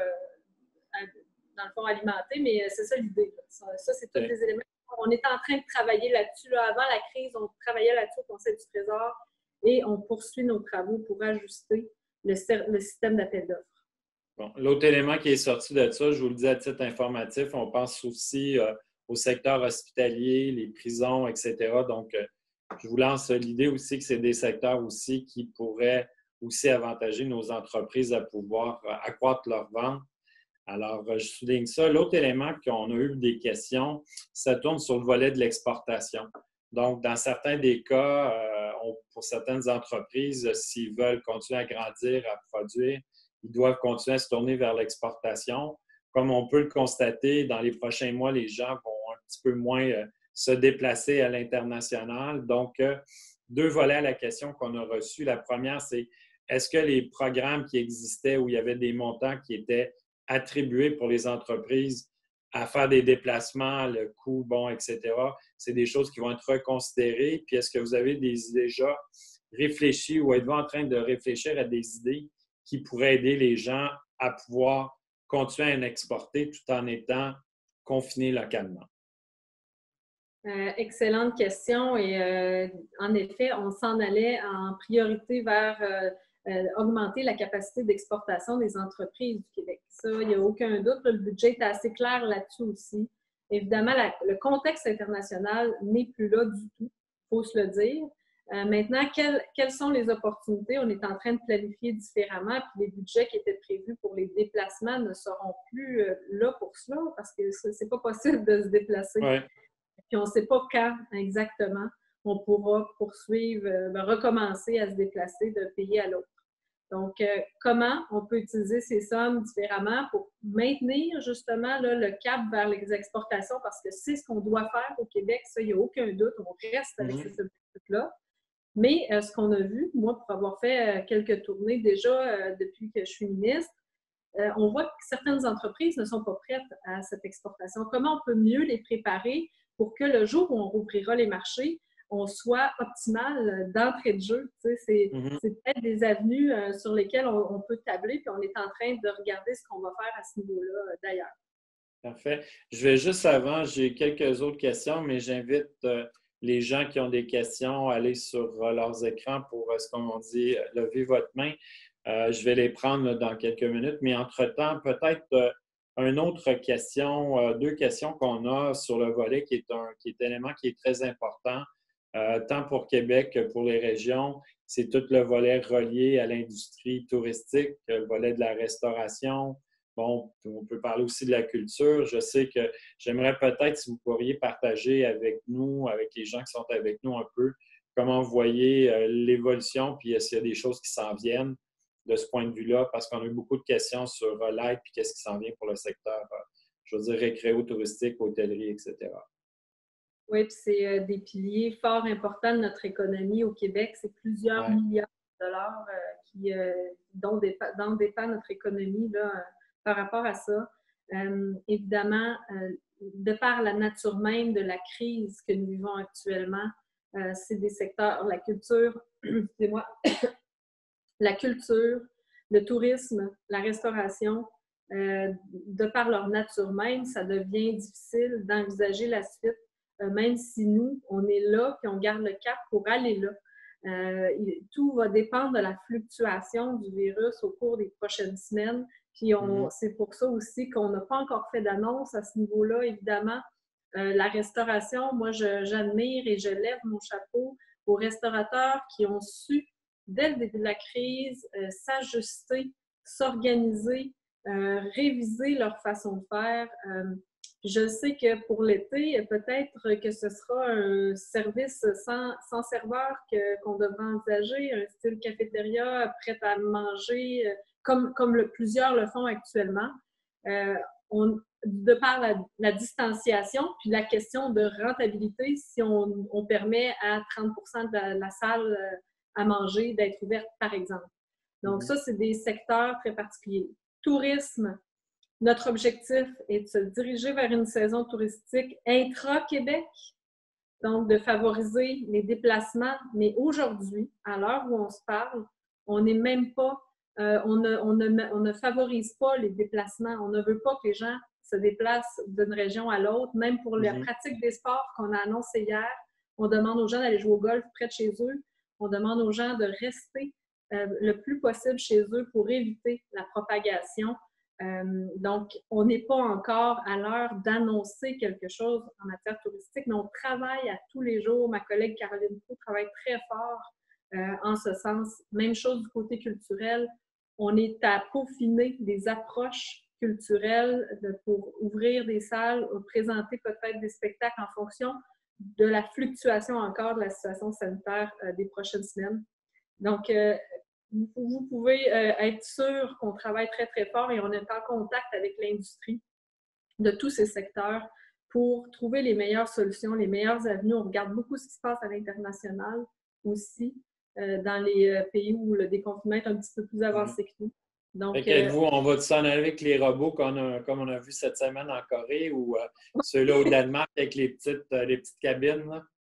dans le fond, alimenter. Mais c'est ça l'idée. Ça, ça c'est tous ouais. les éléments. On est en train de travailler là-dessus. Là. Avant la crise, on travaillait là-dessus au Conseil du Trésor et on poursuit nos travaux pour ajuster le, le système d'appel d'offres. Bon, l'autre élément qui est sorti de ça, je vous le dis à titre informatif, on pense aussi euh, au secteur hospitalier, les prisons, et cetera. Donc, euh, je vous lance l'idée aussi que c'est des secteurs aussi qui pourraient aussi avantager nos entreprises à pouvoir euh, accroître leurs ventes. Alors, euh, je souligne ça. L'autre élément qu'on a eu des questions, ça tourne sur le volet de l'exportation. Donc, dans certains des cas, euh, on, pour certaines entreprises, s'ils veulent continuer à grandir, à produire, ils doivent continuer à se tourner vers l'exportation. Comme on peut le constater, dans les prochains mois, les gens vont un petit peu moins euh, se déplacer à l'international. Donc, euh, deux volets à la question qu'on a reçue. La première, c'est est-ce que les programmes qui existaient où il y avait des montants qui étaient attribués pour les entreprises à faire des déplacements, le coût, bon, et cetera, c'est des choses qui vont être reconsidérées. Puis, est-ce que vous avez des, déjà réfléchi ou êtes-vous en train de réfléchir à des idées qui pourraient aider les gens à pouvoir continuer à en exporter tout en étant confinés localement? Euh, excellente question. Et euh, en effet, on s'en allait en priorité vers euh, euh, augmenter la capacité d'exportation des entreprises du Québec. Ça, il n'y a aucun doute. Là, le budget est assez clair là-dessus aussi. Évidemment, la, le contexte international n'est plus là du tout. faut se le dire. Euh, maintenant, quelles, quelles sont les opportunités? On est en train de planifier différemment, puis les budgets qui étaient prévus pour les déplacements ne seront plus euh, là pour cela, parce que c'est pas possible de se déplacer. Ouais. Puis on ne sait pas quand exactement on pourra poursuivre, euh, ben, recommencer à se déplacer d'un pays à l'autre. Donc, euh, comment on peut utiliser ces sommes différemment pour maintenir justement là, le cap vers les exportations, parce que c'est ce qu'on doit faire au Québec, ça, il n'y a aucun doute, on reste avec Mm-hmm. ces objectifs-là. Mais euh, ce qu'on a vu, moi, pour avoir fait euh, quelques tournées déjà euh, depuis que je suis ministre, euh, on voit que certaines entreprises ne sont pas prêtes à cette exportation. Comment on peut mieux les préparer pour que le jour où on rouvrira les marchés, on soit optimal d'entrée de jeu? Tu sais, c'est, Mm-hmm. c'est peut-être des avenues euh, sur lesquelles on, on peut tabler, puis on est en train de regarder ce qu'on va faire à ce niveau-là euh, d'ailleurs. Parfait. Je vais juste avant, j'ai quelques autres questions, mais j'invite euh, les gens qui ont des questions à aller sur euh, leurs écrans pour, euh, ce qu'on dit, lever votre main. Euh, je vais les prendre là, dans quelques minutes, mais entre-temps, peut-être euh, une autre question, euh, deux questions qu'on a sur le volet qui est un, qui est un élément qui est très important, euh, tant pour Québec que pour les régions. C'est tout le volet relié à l'industrie touristique, le volet de la restauration. Bon, on peut parler aussi de la culture. Je sais que j'aimerais peut-être si vous pourriez partager avec nous, avec les gens qui sont avec nous un peu, comment vous voyez euh, l'évolution, puis s'il y a des choses qui s'en viennent de ce point de vue-là, parce qu'on a eu beaucoup de questions sur euh, l'aide, puis qu'est-ce qui s'en vient pour le secteur, euh, je veux dire, récréo-touristique, hôtellerie, et cetera. Oui, puis c'est euh, des piliers fort importants de notre économie au Québec. C'est plusieurs Ouais. milliards de dollars euh, qui, euh, dont, dépend, dont dépend notre économie là, euh, par rapport à ça. Euh, évidemment, euh, de par la nature même de la crise que nous vivons actuellement, euh, c'est des secteurs, la culture, excusez-moi, la culture, le tourisme, la restauration, euh, de par leur nature même, ça devient difficile d'envisager la suite, euh, même si nous, on est là et on garde le cap pour aller là. Euh, tout va dépendre de la fluctuation du virus au cours des prochaines semaines. Puis on, mm-hmm. c'est pour ça aussi qu'on n'a pas encore fait d'annonce à ce niveau-là, évidemment. Euh, la restauration, moi, je, j'admire et je lève mon chapeau aux restaurateurs qui ont su dès le début de la crise, euh, s'ajuster, s'organiser, euh, réviser leur façon de faire. Euh, je sais que pour l'été, peut-être que ce sera un service sans, sans serveur que, qu'on devra envisager, un style cafétéria prêt à manger, euh, comme, comme le, plusieurs le font actuellement. Euh, on, de par la, la distanciation, puis la question de rentabilité, si on, on permet à trente pour cent de la, la salle euh, à manger, d'être ouverte, par exemple. Donc, mm-hmm. ça, c'est des secteurs très particuliers. Tourisme, notre objectif est de se diriger vers une saison touristique intra-Québec, donc de favoriser les déplacements. Mais aujourd'hui, à l'heure où on se parle, on n'est même pas, euh, on, ne, on, ne, on ne favorise pas les déplacements. On ne veut pas que les gens se déplacent d'une région à l'autre. Même pour mm-hmm. la pratique des sports qu'on a annoncé hier, on demande aux gens d'aller jouer au golf près de chez eux. On demande aux gens de rester euh, le plus possible chez eux pour éviter la propagation. Euh, donc, on n'est pas encore à l'heure d'annoncer quelque chose en matière touristique, mais on travaille à tous les jours. Ma collègue Caroline Proulx travaille très fort euh, en ce sens. Même chose du côté culturel. On est à peaufiner des approches culturelles de, pour ouvrir des salles, présenter peut-être des spectacles en fonction de la fluctuation encore de la situation sanitaire euh, des prochaines semaines. Donc, euh, vous, vous pouvez euh, être sûr qu'on travaille très, très fort et on est en contact avec l'industrie de tous ces secteurs pour trouver les meilleures solutions, les meilleures avenues. On regarde beaucoup ce qui se passe à l'international aussi, euh, dans les euh, pays où le déconfinement est un petit peu plus avancé que nous. Donc, euh, vous, on va s'en aller avec les robots qu'on a, comme on a vu cette semaine en Corée ou euh, ceux-là au Danemark avec les petites, euh, les petites cabines?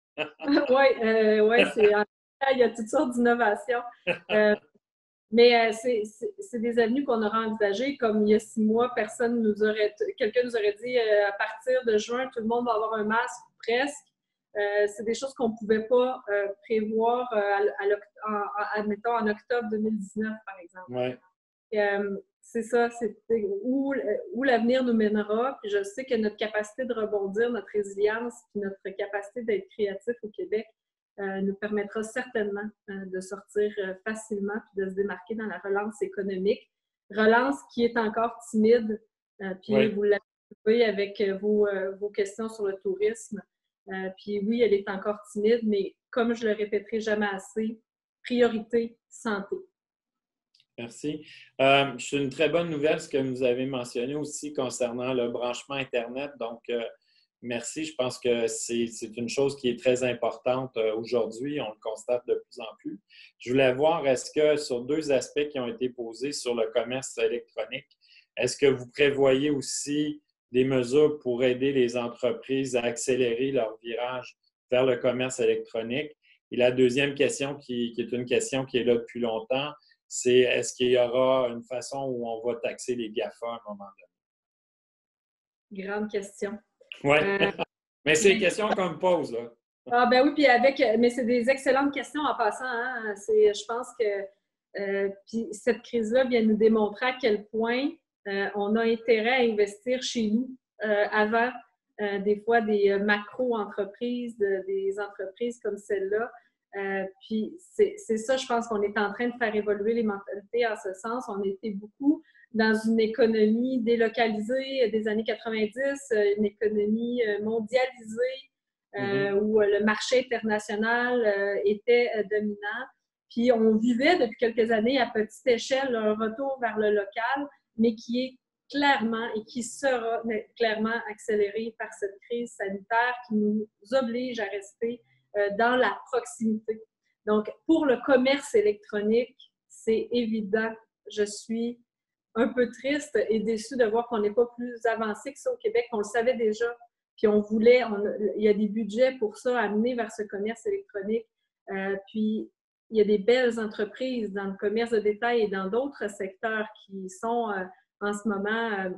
Oui, euh, ouais, c'est, il y a toutes sortes d'innovations. Euh, mais euh, c'est, c'est, c'est des avenues qu'on aura envisagées. Comme il y a six mois, personne nous aurait, quelqu'un nous aurait dit euh, à partir de juin, tout le monde va avoir un masque presque. Euh, c'est des choses qu'on ne pouvait pas euh, prévoir, euh, à, à, en, admettons, en octobre deux mille dix-neuf, par exemple. Ouais. Euh, c'est ça, c'est où, où l'avenir nous mènera. Puis je sais que notre capacité de rebondir, notre résilience, puis notre capacité d'être créatif au Québec euh, nous permettra certainement euh, de sortir euh, facilement et de se démarquer dans la relance économique. Relance qui est encore timide, euh, puis oui. Vous l'avez vu avec vos, euh, vos questions sur le tourisme. Euh, puis oui, elle est encore timide, mais comme je le répéterai jamais assez, priorité santé. Merci. Euh, c'est une très bonne nouvelle ce que vous avez mentionné aussi concernant le branchement Internet. Donc, euh, merci. Je pense que c'est une chose qui est très importante euh, aujourd'hui. On le constate de plus en plus. Je voulais voir, est-ce que sur deux aspects qui ont été posés sur le commerce électronique, est-ce que vous prévoyez aussi des mesures pour aider les entreprises à accélérer leur virage vers le commerce électronique? Et la deuxième question, qui, qui est une question qui est là depuis longtemps, c'est est-ce qu'il y aura une façon où on va taxer les GAFA à un moment donné? Grande question. Oui, euh, mais c'est une question qu'on me pose, là. Ah ben oui, puis avec, mais c'est des excellentes questions en passant. Hein? Je pense que euh, puis cette crise-là vient nous démontrer à quel point euh, on a intérêt à investir chez nous euh, avant euh, des fois des macro-entreprises, de, des entreprises comme celle-là. Euh, puis c'est ça, je pense qu'on est en train de faire évoluer les mentalités en ce sens. On était beaucoup dans une économie délocalisée des années quatre-vingt-dix, une économie mondialisée, euh, mm-hmm. où le marché international euh, était euh, dominant. Puis on vivait depuis quelques années à petite échelle un retour vers le local, mais qui est clairement et qui sera clairement accéléré par cette crise sanitaire qui nous oblige à rester euh, dans la proximité. Donc, pour le commerce électronique, c'est évident. Je suis un peu triste et déçue de voir qu'on n'est pas plus avancé que ça au Québec. On le savait déjà. Puis on voulait, on, il y a des budgets pour ça, amener vers ce commerce électronique. Euh, puis il y a des belles entreprises dans le commerce de détail et dans d'autres secteurs qui sont euh, en ce moment euh,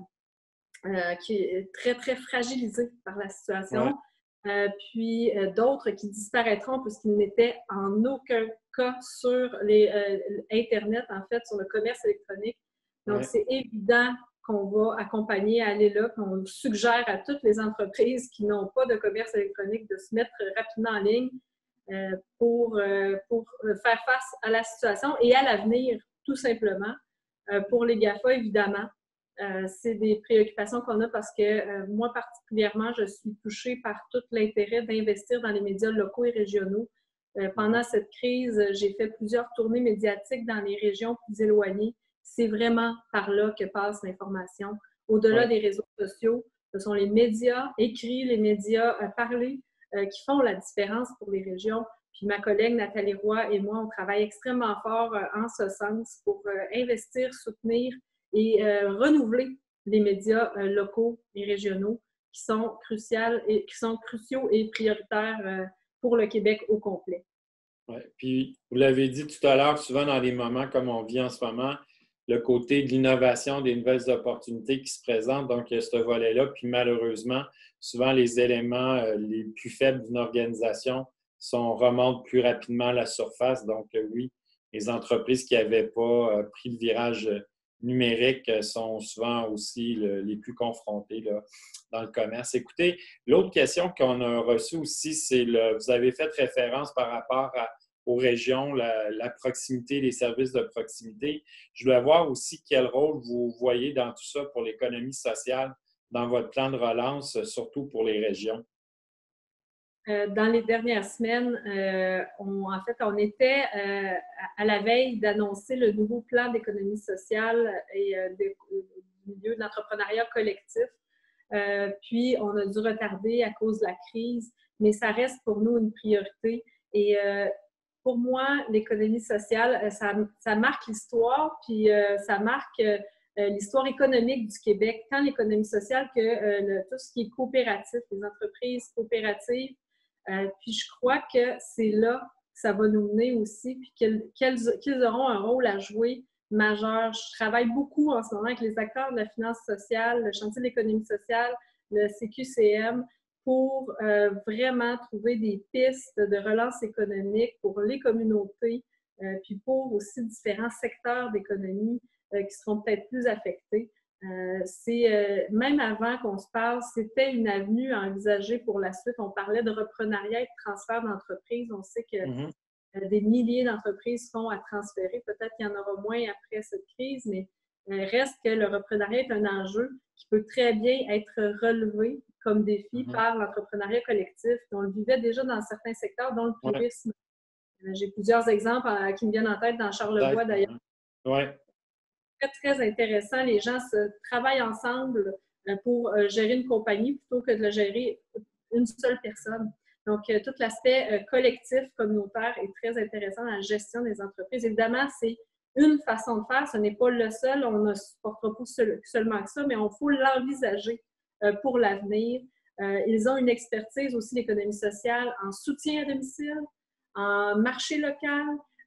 euh, qui est très, très fragilisés par la situation. Ouais. Euh, puis euh, d'autres qui disparaîtront puisqu'ils n'étaient en aucun cas sur les, euh, Internet, en fait, sur le commerce électronique. Donc, ouais. C'est évident qu'on va accompagner à aller là, qu'on suggère à toutes les entreprises qui n'ont pas de commerce électronique de se mettre rapidement en ligne euh, pour, euh, pour faire face à la situation et à l'avenir, tout simplement. Euh, pour les GAFA, évidemment, euh, c'est des préoccupations qu'on a parce que euh, moi, particulièrement, je suis touchée par tout l'intérêt d'investir dans les médias locaux et régionaux. Euh, pendant cette crise, j'ai fait plusieurs tournées médiatiques dans les régions plus éloignées. C'est vraiment par là que passe l'information. Au-delà ouais. des réseaux sociaux, ce sont les médias écrits, les médias euh, parlés euh, qui font la différence pour les régions. Puis ma collègue Nathalie Roy et moi, on travaille extrêmement fort euh, en ce sens pour euh, investir, soutenir et euh, renouveler les médias euh, locaux et régionaux qui sont cruciaux et, qui sont cruciaux et prioritaires euh, pour le Québec au complet. Oui, puis vous l'avez dit tout à l'heure, souvent dans des moments comme on vit en ce moment, le côté de l'innovation, des nouvelles opportunités qui se présentent, donc il y a ce volet-là. Puis malheureusement, souvent les éléments euh, les plus faibles d'une organisation sont, remontent plus rapidement à la surface. Donc euh, oui, les entreprises qui n'avaient pas euh, pris le virage numérique euh, sont souvent aussi le, les plus confrontées là, dans le commerce. Écoutez, l'autre question qu'on a reçue aussi, c'est le, vous avez fait référence par rapport à aux régions, la, la proximité, les services de proximité. Je voulais voir aussi quel rôle vous voyez dans tout ça pour l'économie sociale, dans votre plan de relance, surtout pour les régions. Euh, dans les dernières semaines, euh, on, en fait, on était euh, à la veille d'annoncer le nouveau plan d'économie sociale et euh, de, du milieu de l'entrepreneuriat collectif. Euh, puis, on a dû retarder à cause de la crise, mais ça reste pour nous une priorité. Et euh, pour moi, l'économie sociale, ça, ça marque l'histoire, puis euh, ça marque euh, l'histoire économique du Québec, tant l'économie sociale que euh, le, tout ce qui est coopératif, les entreprises coopératives. Euh, puis je crois que c'est là que ça va nous mener aussi, puis qu'ils qu'ils auront un rôle à jouer majeur. Je travaille beaucoup en ce moment avec les acteurs de la finance sociale, le chantier de l'économie sociale, le C Q C M, pour euh, vraiment trouver des pistes de relance économique pour les communautés, euh, puis pour aussi différents secteurs d'économie euh, qui seront peut-être plus affectés. Euh, c'est, euh, même avant qu'on se parle, c'était une avenue à envisager pour la suite. On parlait de reprenariat et de transfert d'entreprise. On sait que mm-hmm. euh, des milliers d'entreprises sont à transférer. Peut-être qu'il y en aura moins après cette crise, mais euh, reste que le reprenariat est un enjeu qui peut très bien être relevé comme défi mm-hmm. par l'entrepreneuriat collectif. On le vivait déjà dans certains secteurs, dont le tourisme. Ouais. Euh, j'ai plusieurs exemples euh, qui me viennent en tête dans Charlevoix, d'ailleurs. Oui. Très, très intéressant. Les gens se travaillent ensemble pour gérer une compagnie plutôt que de le gérer une seule personne. Donc, tout l'aspect collectif, communautaire est très intéressant dans la gestion des entreprises. Évidemment, c'est une façon de faire. Ce n'est pas le seul. On ne supportera pas seulement que ça, mais il faut l'envisager pour l'avenir. Ils ont une expertise aussi d'économie sociale en soutien à domicile, en marché local,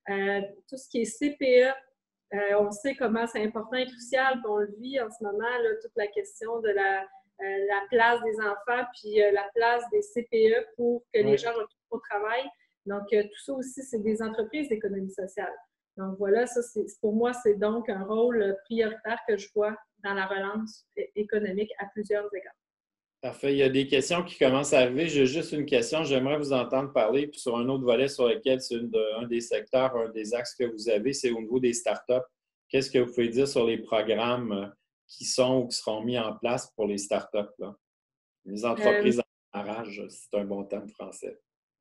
tout ce qui est C P E. Euh, on sait comment c'est important et crucial, puis on le vit en ce moment, là, toute la question de la, euh, la place des enfants, puis euh, la place des C P E pour que oui. les gens retournent au travail. Donc, euh, tout ça aussi, c'est des entreprises d'économie sociale. Donc, voilà, ça, c'est, pour moi, c'est donc un rôle prioritaire que je vois dans la relance économique à plusieurs égards. Parfait. Il y a des questions qui commencent à arriver. J'ai juste une question. J'aimerais vous entendre parler. Puis sur un autre volet sur lequel c'est une de, un des secteurs, un des axes que vous avez, c'est au niveau des startups. Qu'est-ce que vous pouvez dire sur les programmes qui sont ou qui seront mis en place pour les startups, là? Les entreprises euh, en démarrage, c'est un bon terme français.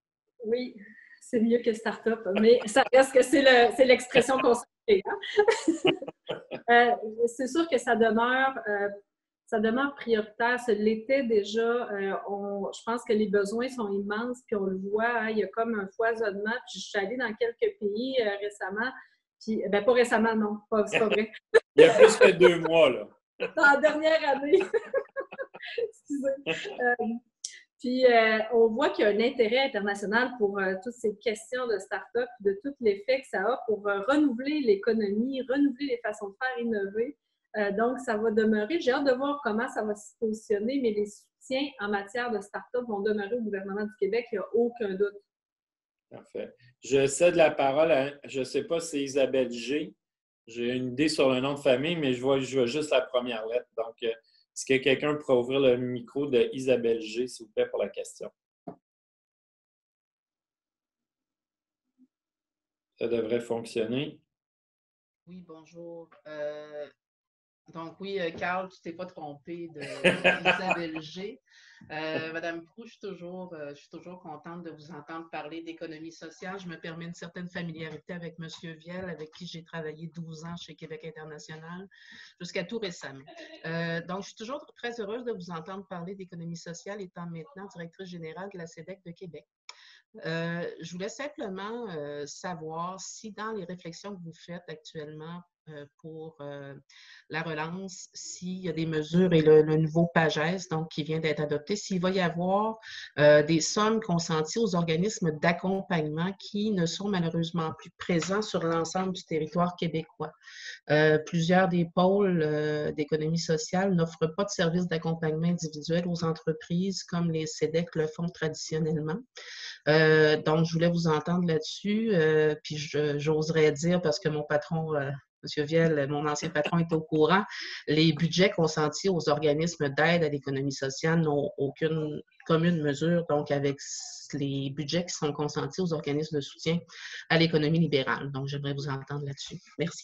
Oui, c'est mieux que start-up, mais ça reste que c'est, le, c'est l'expression concentrée. Hein? euh, c'est sûr que ça demeure... Euh, Ça demeure prioritaire. Ça l'était déjà. Euh, on, je pense que les besoins sont immenses, puis on le voit, hein, il y a comme un foisonnement. Puis je suis allée dans quelques pays euh, récemment, puis, ben pas récemment, non, pas, c'est pas vrai. Il y a plus que deux mois, là. Dans la dernière année. Excusez. Euh, puis euh, on voit qu'il y a un intérêt international pour euh, toutes ces questions de start-up, de tout l'effet que ça a pour euh, renouveler l'économie, renouveler les façons de faire, innover. Euh, donc, ça va demeurer. J'ai hâte de voir comment ça va se positionner, mais les soutiens en matière de start-up vont demeurer au gouvernement du Québec, il n'y a aucun doute. Parfait. Je cède la parole à, je ne sais pas si c'est Isabelle G. J'ai une idée sur le nom de famille, mais je vois, je vois juste la première lettre. Donc, euh, est-ce que quelqu'un pourrait ouvrir le micro de Isabelle G, s'il vous plaît, pour la question? Ça devrait fonctionner. Oui, bonjour. Euh... Donc oui, Carl, tu ne t'es pas trompé d'Isabelle G. Euh, Madame Proulx, je suis, toujours, euh, je suis toujours contente de vous entendre parler d'économie sociale. Je me permets une certaine familiarité avec M. Viel, avec qui j'ai travaillé douze ans chez Québec International, jusqu'à tout récemment. Euh, donc, je suis toujours très heureuse de vous entendre parler d'économie sociale, étant maintenant directrice générale de la C E D E C de Québec. Euh, je voulais simplement euh, savoir si dans les réflexions que vous faites actuellement euh, pour euh, la relance, s'il y a des mesures et le, le nouveau PAGES, donc qui vient d'être adopté, s'il va y avoir euh, des sommes consenties aux organismes d'accompagnement qui ne sont malheureusement plus présents sur l'ensemble du territoire québécois. Euh, plusieurs des pôles euh, d'économie sociale n'offrent pas de services d'accompagnement individuel aux entreprises comme les C E D E C le font traditionnellement. Euh, donc, je voulais vous entendre là-dessus, euh, puis je, j'oserais dire, parce que mon patron, euh, M. Viel, mon ancien patron est au courant, les budgets consentis aux organismes d'aide à l'économie sociale n'ont aucune commune mesure, donc avec les budgets qui sont consentis aux organismes de soutien à l'économie libérale. Donc, j'aimerais vous entendre là-dessus. Merci.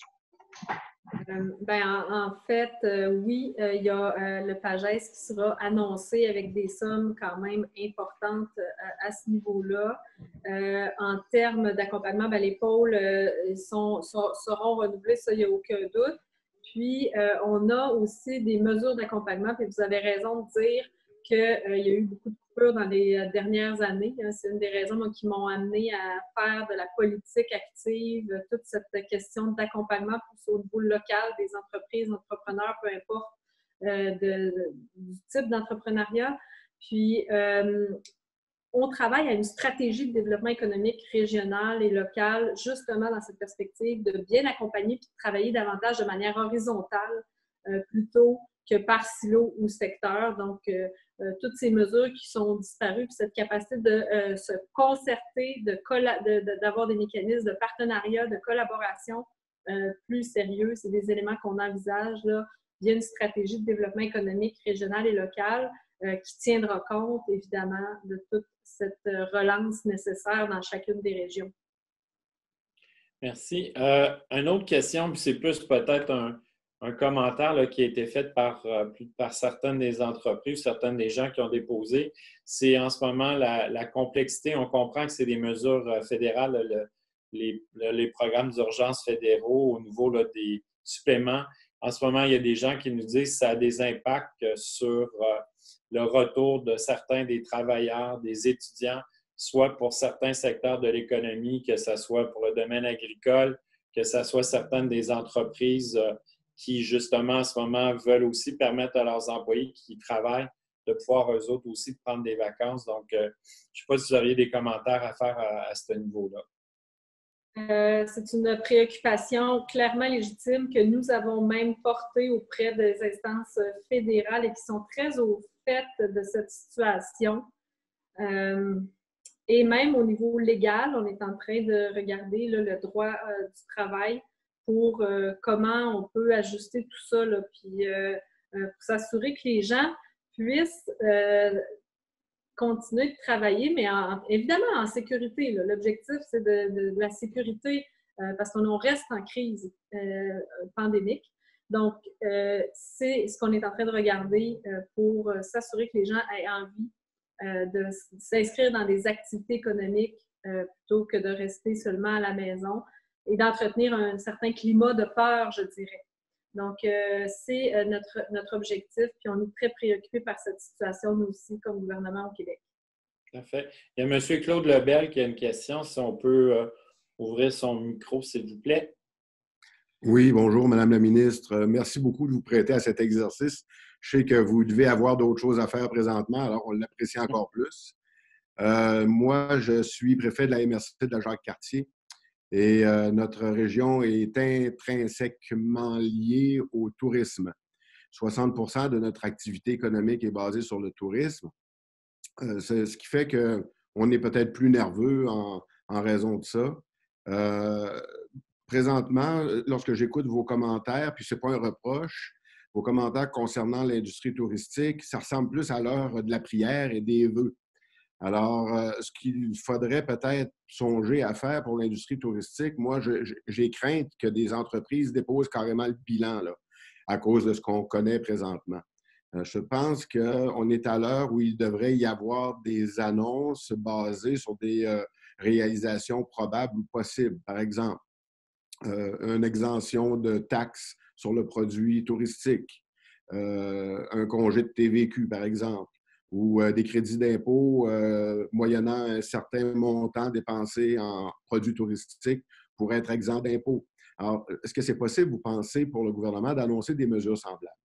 Euh, ben, en, en fait, euh, oui, euh, il y a euh, le PAGES qui sera annoncé avec des sommes quand même importantes euh, à ce niveau-là. Euh, en termes d'accompagnement, ben, les pôles euh, sont, sont, seront renouvelés, ça, il n'y a aucun doute. Puis, euh, on a aussi des mesures d'accompagnement, puis vous avez raison de dire qu'il euh, y a eu beaucoup de coupures dans les dernières années. Hein. C'est une des raisons moi, qui m'ont amené à faire de la politique active, toute cette question d'accompagnement au niveau local des entreprises, entrepreneurs, peu importe euh, de, de, du type d'entrepreneuriat. Puis, euh, on travaille à une stratégie de développement économique régional et local, justement dans cette perspective de bien accompagner et de travailler davantage de manière horizontale euh, plutôt que par silo ou secteur. Donc, euh, euh, toutes ces mesures qui sont disparues, puis cette capacité de euh, se concerter, de de, de, d'avoir des mécanismes de partenariat, de collaboration euh, plus sérieux, c'est des éléments qu'on envisage là, via une stratégie de développement économique régional et local euh, qui tiendra compte, évidemment, de toute cette relance nécessaire dans chacune des régions. Merci. Euh, une autre question, puis c'est plus peut-être un, un commentaire là, qui a été fait par, euh, par certaines des entreprises, certaines des gens qui ont déposé, c'est en ce moment la, la complexité. On comprend que c'est des mesures fédérales, le, les, les programmes d'urgence fédéraux au niveau là, des suppléments. En ce moment, il y a des gens qui nous disent que ça a des impacts sur euh, le retour de certains des travailleurs, des étudiants, soit pour certains secteurs de l'économie, que ce soit pour le domaine agricole, que ce soit certaines des entreprises euh, qui, justement, en ce moment, veulent aussi permettre à leurs employés qui travaillent de pouvoir, eux autres aussi, prendre des vacances. Donc, euh, je ne sais pas si vous auriez des commentaires à faire à, à ce niveau-là. Euh, c'est une préoccupation clairement légitime que nous avons même portée auprès des instances fédérales et qui sont très au fait de cette situation. Euh, et même au niveau légal, on est en train de regarder là, le droit euh, du travail pour euh, comment on peut ajuster tout ça, là, puis euh, euh, pour s'assurer que les gens puissent euh, continuer de travailler, mais en, évidemment en sécurité. L'objectif, c'est de, de, de la sécurité euh, parce qu'on reste en crise euh, pandémique. Donc, euh, c'est ce qu'on est en train de regarder euh, pour euh, s'assurer que les gens aient envie euh, de s'inscrire dans des activités économiques euh, plutôt que de rester seulement à la maison et d'entretenir un certain climat de peur, je dirais. Donc, euh, c'est euh, notre, notre objectif, puis on est très préoccupés par cette situation, nous aussi, comme gouvernement au Québec. Tout à fait. Il y a M. Claude Lebel qui a une question, si on peut euh, ouvrir son micro, s'il vous plaît. Oui, bonjour, Madame la ministre. Merci beaucoup de vous prêter à cet exercice. Je sais que vous devez avoir d'autres choses à faire présentement, alors on l'apprécie encore plus. Euh, moi, je suis préfet de la M R C de la Jacques-Cartier. Et euh, notre région est intrinsèquement liée au tourisme. soixante pour cent de notre activité économique est basée sur le tourisme, euh, ce qui fait qu'on est peut-être plus nerveux en, en raison de ça. Euh, présentement, lorsque j'écoute vos commentaires, puis ce n'est pas un reproche, vos commentaires concernant l'industrie touristique, ça ressemble plus à l'heure de la prière et des vœux. Alors, euh, ce qu'il faudrait peut-être songer à faire pour l'industrie touristique, moi, je, j'ai crainte que des entreprises déposent carrément le bilan là, à cause de ce qu'on connaît présentement. Euh, je pense qu'on est à l'heure où il devrait y avoir des annonces basées sur des euh, réalisations probables ou possibles. Par exemple, euh, une exemption de taxes sur le produit touristique, euh, un congé de T V Q, par exemple, ou euh, des crédits d'impôt euh, moyennant un certain montant dépensé en produits touristiques pour être exempt d'impôt. Alors, est-ce que c'est possible, vous pensez, pour le gouvernement d'annoncer des mesures semblables?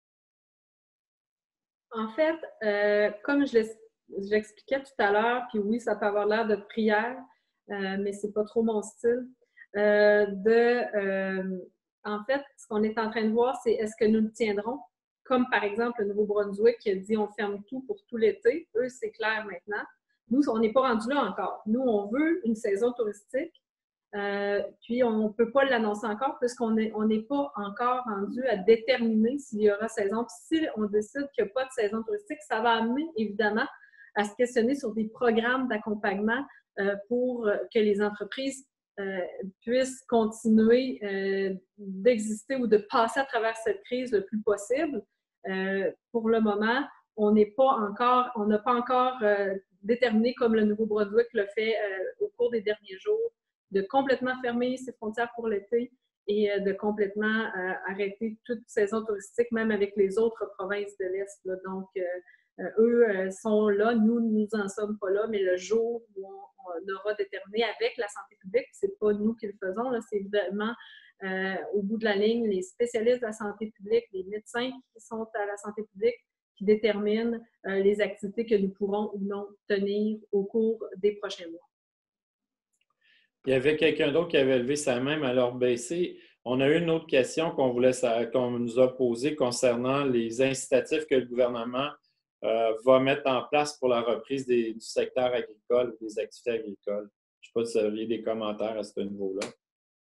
En fait, euh, comme je l'expliquais tout à l'heure, puis oui, ça peut avoir l'air de prière, euh, mais c'est pas trop mon style, euh, de, euh, en fait, ce qu'on est en train de voir, c'est est-ce que nous le tiendrons? Comme par exemple le Nouveau-Brunswick qui a dit on ferme tout pour tout l'été. Eux, c'est clair maintenant. Nous, on n'est pas rendu là encore. Nous, on veut une saison touristique, euh, puis on ne peut pas l'annoncer encore puisqu'on n'est on n'est pas encore rendu à déterminer s'il y aura saison. Puis si on décide qu'il n'y a pas de saison touristique, ça va amener évidemment à se questionner sur des programmes d'accompagnement euh, pour que les entreprises Euh, puissent continuer euh, d'exister ou de passer à travers cette crise le plus possible. Euh, pour le moment, on n'est pas encore, on n'a pas encore euh, déterminé, comme le Nouveau-Brunswick le fait euh, au cours des derniers jours, de complètement fermer ses frontières pour l'été et euh, de complètement euh, arrêter toute saison touristique, même avec les autres provinces de l'Est. Là. Donc, euh, euh, eux euh, sont là, nous, nous n'en sommes pas là, mais le jour où on on aura déterminé avec la santé publique, c'est pas nous qui le faisons, là, c'est évidemment euh, au bout de la ligne les spécialistes de la santé publique, les médecins qui sont à la santé publique qui déterminent euh, les activités que nous pourrons ou non tenir au cours des prochains mois. Il y avait quelqu'un d'autre qui avait levé sa main, mais alors baissé. On a eu une autre question qu'on voulait, qu'on nous a posée concernant les incitatifs que le gouvernement Euh, va mettre en place pour la reprise des, du secteur agricole, des activités agricoles. Je ne sais pas si vous aviez des commentaires à ce niveau-là.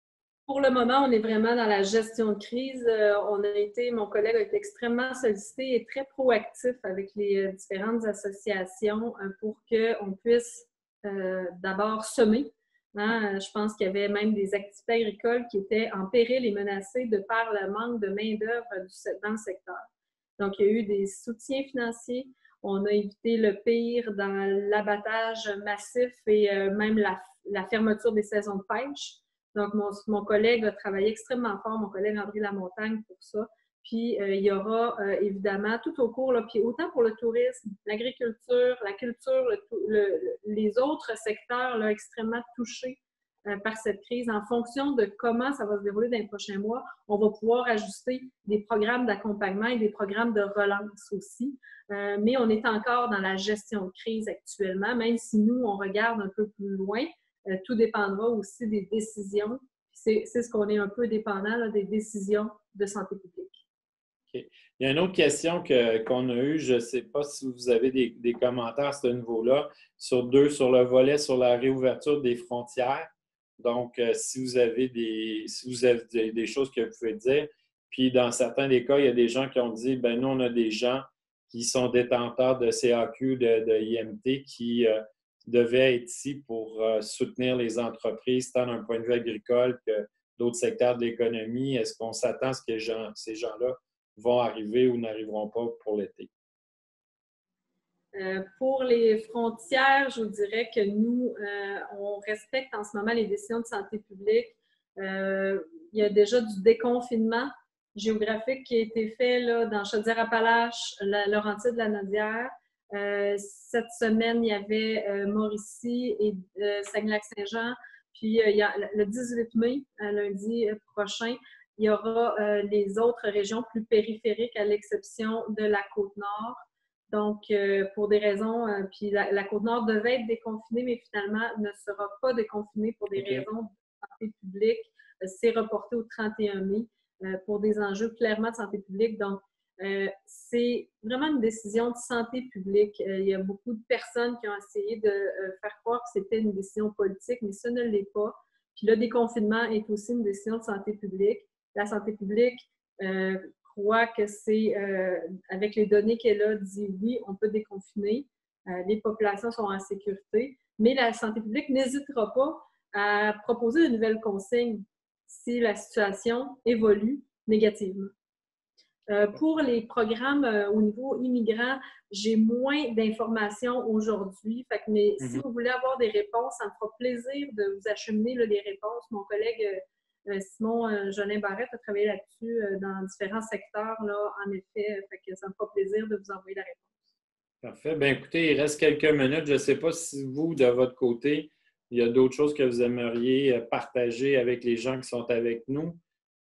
pour le moment, on est vraiment dans la gestion de crise. Euh, on a été, mon collègue a été extrêmement sollicité et très proactif avec les euh, différentes associations euh, pour qu'on puisse euh, d'abord semer. Hein? Je pense qu'il y avait même des activités agricoles qui étaient en péril et menacées de par le manque de main-d'œuvre dans le secteur. Donc, il y a eu des soutiens financiers. On a évité le pire dans l'abattage massif et euh, même la, la fermeture des saisons de pêche. Donc, mon, mon collègue a travaillé extrêmement fort, mon collègue André Lamontagne, pour ça. Puis, euh, il y aura euh, évidemment tout au cours, là, puis autant pour le tourisme, l'agriculture, la culture, le, le, les autres secteurs là, extrêmement touchés euh, par cette crise, en fonction de comment ça va se dérouler dans les prochains mois, on va pouvoir ajuster des programmes d'accompagnement et des programmes de relance aussi. Euh, mais on est encore dans la gestion de crise actuellement, même si nous, on regarde un peu plus loin. Euh, tout dépendra aussi des décisions. C'est, c'est ce qu'on est un peu dépendant là, des décisions de santé publique. Okay. Il y a une autre question que, qu'on a eue. Je ne sais pas si vous avez des, des commentaires à ce niveau-là. Sur deux, sur le volet sur la réouverture des frontières. Donc, euh, si vous avez des, si vous avez des, des choses que vous pouvez dire. Puis, dans certains des cas, il y a des gens qui ont dit, ben nous, on a des gens qui sont détenteurs de C A Q, de, de I M T, qui euh, devaient être ici pour euh, soutenir les entreprises, tant d'un point de vue agricole que d'autres secteurs de l'économie. Est-ce qu'on s'attend à ce que gens, ces gens-là vont arriver ou n'arriveront pas pour l'été? Euh, pour les frontières, je vous dirais que nous, euh, on respecte en ce moment les décisions de santé publique. Euh, il y a déjà du déconfinement géographique qui a été fait là, dans Chaudière-Appalaches, la Laurentide, la Nodière. Euh, cette semaine, il y avait euh, Mauricie et euh, Saguenay-Lac-Saint-Jean. Puis euh, il y a, le dix-huit mai, lundi prochain, il y aura euh, les autres régions plus périphériques, à l'exception de la Côte-Nord. Donc, euh, pour des raisons, euh, puis la, la Côte-Nord devait être déconfinée, mais finalement ne sera pas déconfinée pour des okay. raisons de santé publique. Euh, c'est reporté au trente et un mai euh, pour des enjeux clairement de santé publique. Donc, euh, c'est vraiment une décision de santé publique. Euh, il y a beaucoup de personnes qui ont essayé de euh, faire croire que c'était une décision politique, mais ça ne l'est pas. Puis le déconfinement est aussi une décision de santé publique. La santé publique euh, croit que c'est, euh, avec les données qu'elle a, dit oui, on peut déconfiner, euh, les populations sont en sécurité, mais la santé publique n'hésitera pas à proposer de nouvelles consignes si la situation évolue négativement. Euh, pour les programmes euh, au niveau immigrant, j'ai moins d'informations aujourd'hui. Fait que, mais mm-hmm. si vous voulez avoir des réponses, ça me fera plaisir de vous acheminer là, les réponses. Mon collègue euh, Simon euh, Jolin-Barrette a travaillé là-dessus euh, dans différents secteurs, là, en effet. Fait que ça me fera plaisir de vous envoyer la réponse. Parfait. Bien, écoutez, il reste quelques minutes. Je ne sais pas si vous, de votre côté, il y a d'autres choses que vous aimeriez partager avec les gens qui sont avec nous.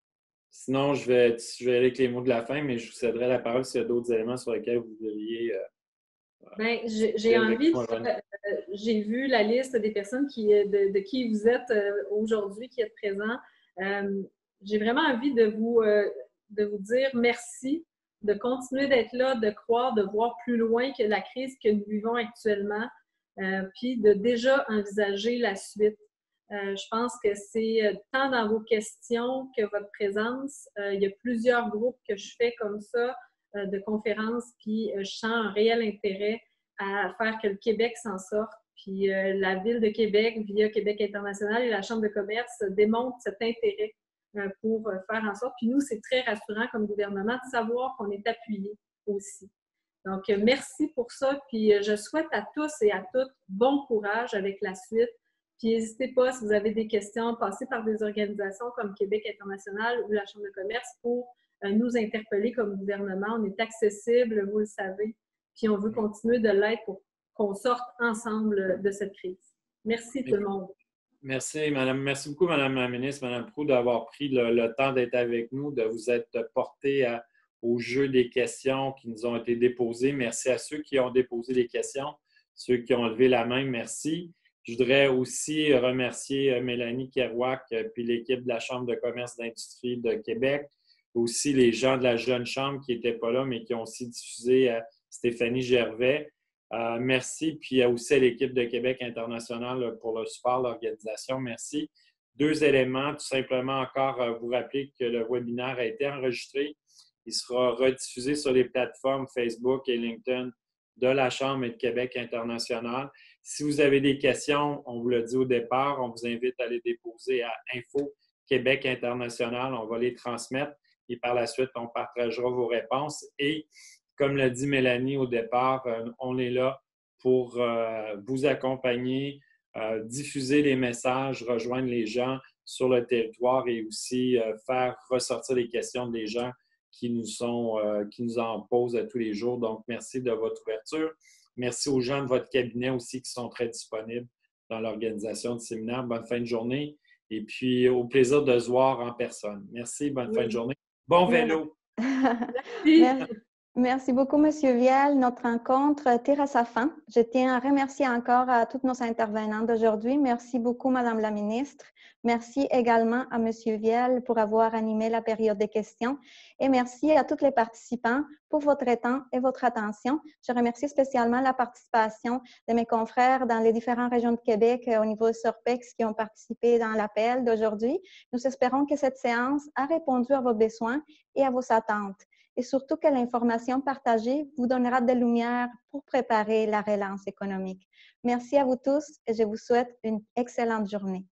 Sinon, je vais, je vais aller avec les mots de la fin, mais je vous céderai la parole s'il y a d'autres éléments sur lesquels vous voudriez. Euh, Bien, j'ai, j'ai envie, de, euh, j'ai vu la liste des personnes qui, de, de qui vous êtes euh, aujourd'hui, qui êtes présents. Euh, j'ai vraiment envie de vous, euh, de vous dire merci, de continuer d'être là, de croire, de voir plus loin que la crise que nous vivons actuellement, euh, puis de déjà envisager la suite. Euh, je pense que c'est euh, tant dans vos questions que votre présence. Euh, il y a plusieurs groupes que je fais comme ça, euh, de conférences, puis euh, je sens un réel intérêt à faire que le Québec s'en sorte. Puis euh, la Ville de Québec, via Québec International et la Chambre de commerce, démontrent cet intérêt euh, pour euh, faire en sorte. Puis nous, c'est très rassurant comme gouvernement de savoir qu'on est appuyé aussi. Donc, euh, merci pour ça. Puis euh, je souhaite à tous et à toutes bon courage avec la suite. Puis n'hésitez pas, si vous avez des questions, passez par des organisations comme Québec International ou la Chambre de commerce pour euh, nous interpeller comme gouvernement. On est accessible, vous le savez, puis on veut continuer de l'être pour qu'on sorte ensemble de cette crise. Merci tout le monde. Merci, Madame. Merci beaucoup, Madame la ministre, Madame Proulx, d'avoir pris le, le temps d'être avec nous, de vous être porté à, au jeu des questions qui nous ont été déposées. Merci à ceux qui ont déposé les questions, ceux qui ont levé la main, merci. Je voudrais aussi remercier Mélanie Kerouac puis l'équipe de la Chambre de commerce d'industrie de Québec, aussi les gens de la Jeune Chambre qui n'étaient pas là, mais qui ont aussi diffusé à Stéphanie Gervais. Euh, merci, puis aussi à l'équipe de Québec International pour le support, l'organisation. Merci. Deux éléments, tout simplement encore euh, vous rappeler que le webinaire a été enregistré. Il sera rediffusé sur les plateformes Facebook et LinkedIn de la Chambre et de Québec international. Si vous avez des questions, on vous l'a dit au départ, on vous invite à les déposer à Info Québec International. On va les transmettre et par la suite, on partagera vos réponses. Et comme l'a dit Mélanie au départ, on est là pour euh, vous accompagner, euh, diffuser les messages, rejoindre les gens sur le territoire et aussi euh, faire ressortir les questions des gens qui nous, sont, euh, qui nous en posent tous les jours. Donc, merci de votre ouverture. Merci aux gens de votre cabinet aussi qui sont très disponibles dans l'organisation du séminaire. Bonne fin de journée et puis au plaisir de se voir en personne. Merci, bonne oui. fin de journée. Bon vélo! Merci. Merci beaucoup, M. Viel. Notre rencontre tire à sa fin. Je tiens à remercier encore à toutes nos intervenants d'aujourd'hui. Merci beaucoup, Madame la ministre. Merci également à M. Viel pour avoir animé la période des questions. Et merci à tous les participants pour votre temps et votre attention. Je remercie spécialement la participation de mes confrères dans les différentes régions de Québec au niveau de SURPEX qui ont participé dans l'appel d'aujourd'hui. Nous espérons que cette séance a répondu à vos besoins et à vos attentes. Et surtout que l'information partagée vous donnera de lumière pour préparer la relance économique. Merci à vous tous et je vous souhaite une excellente journée.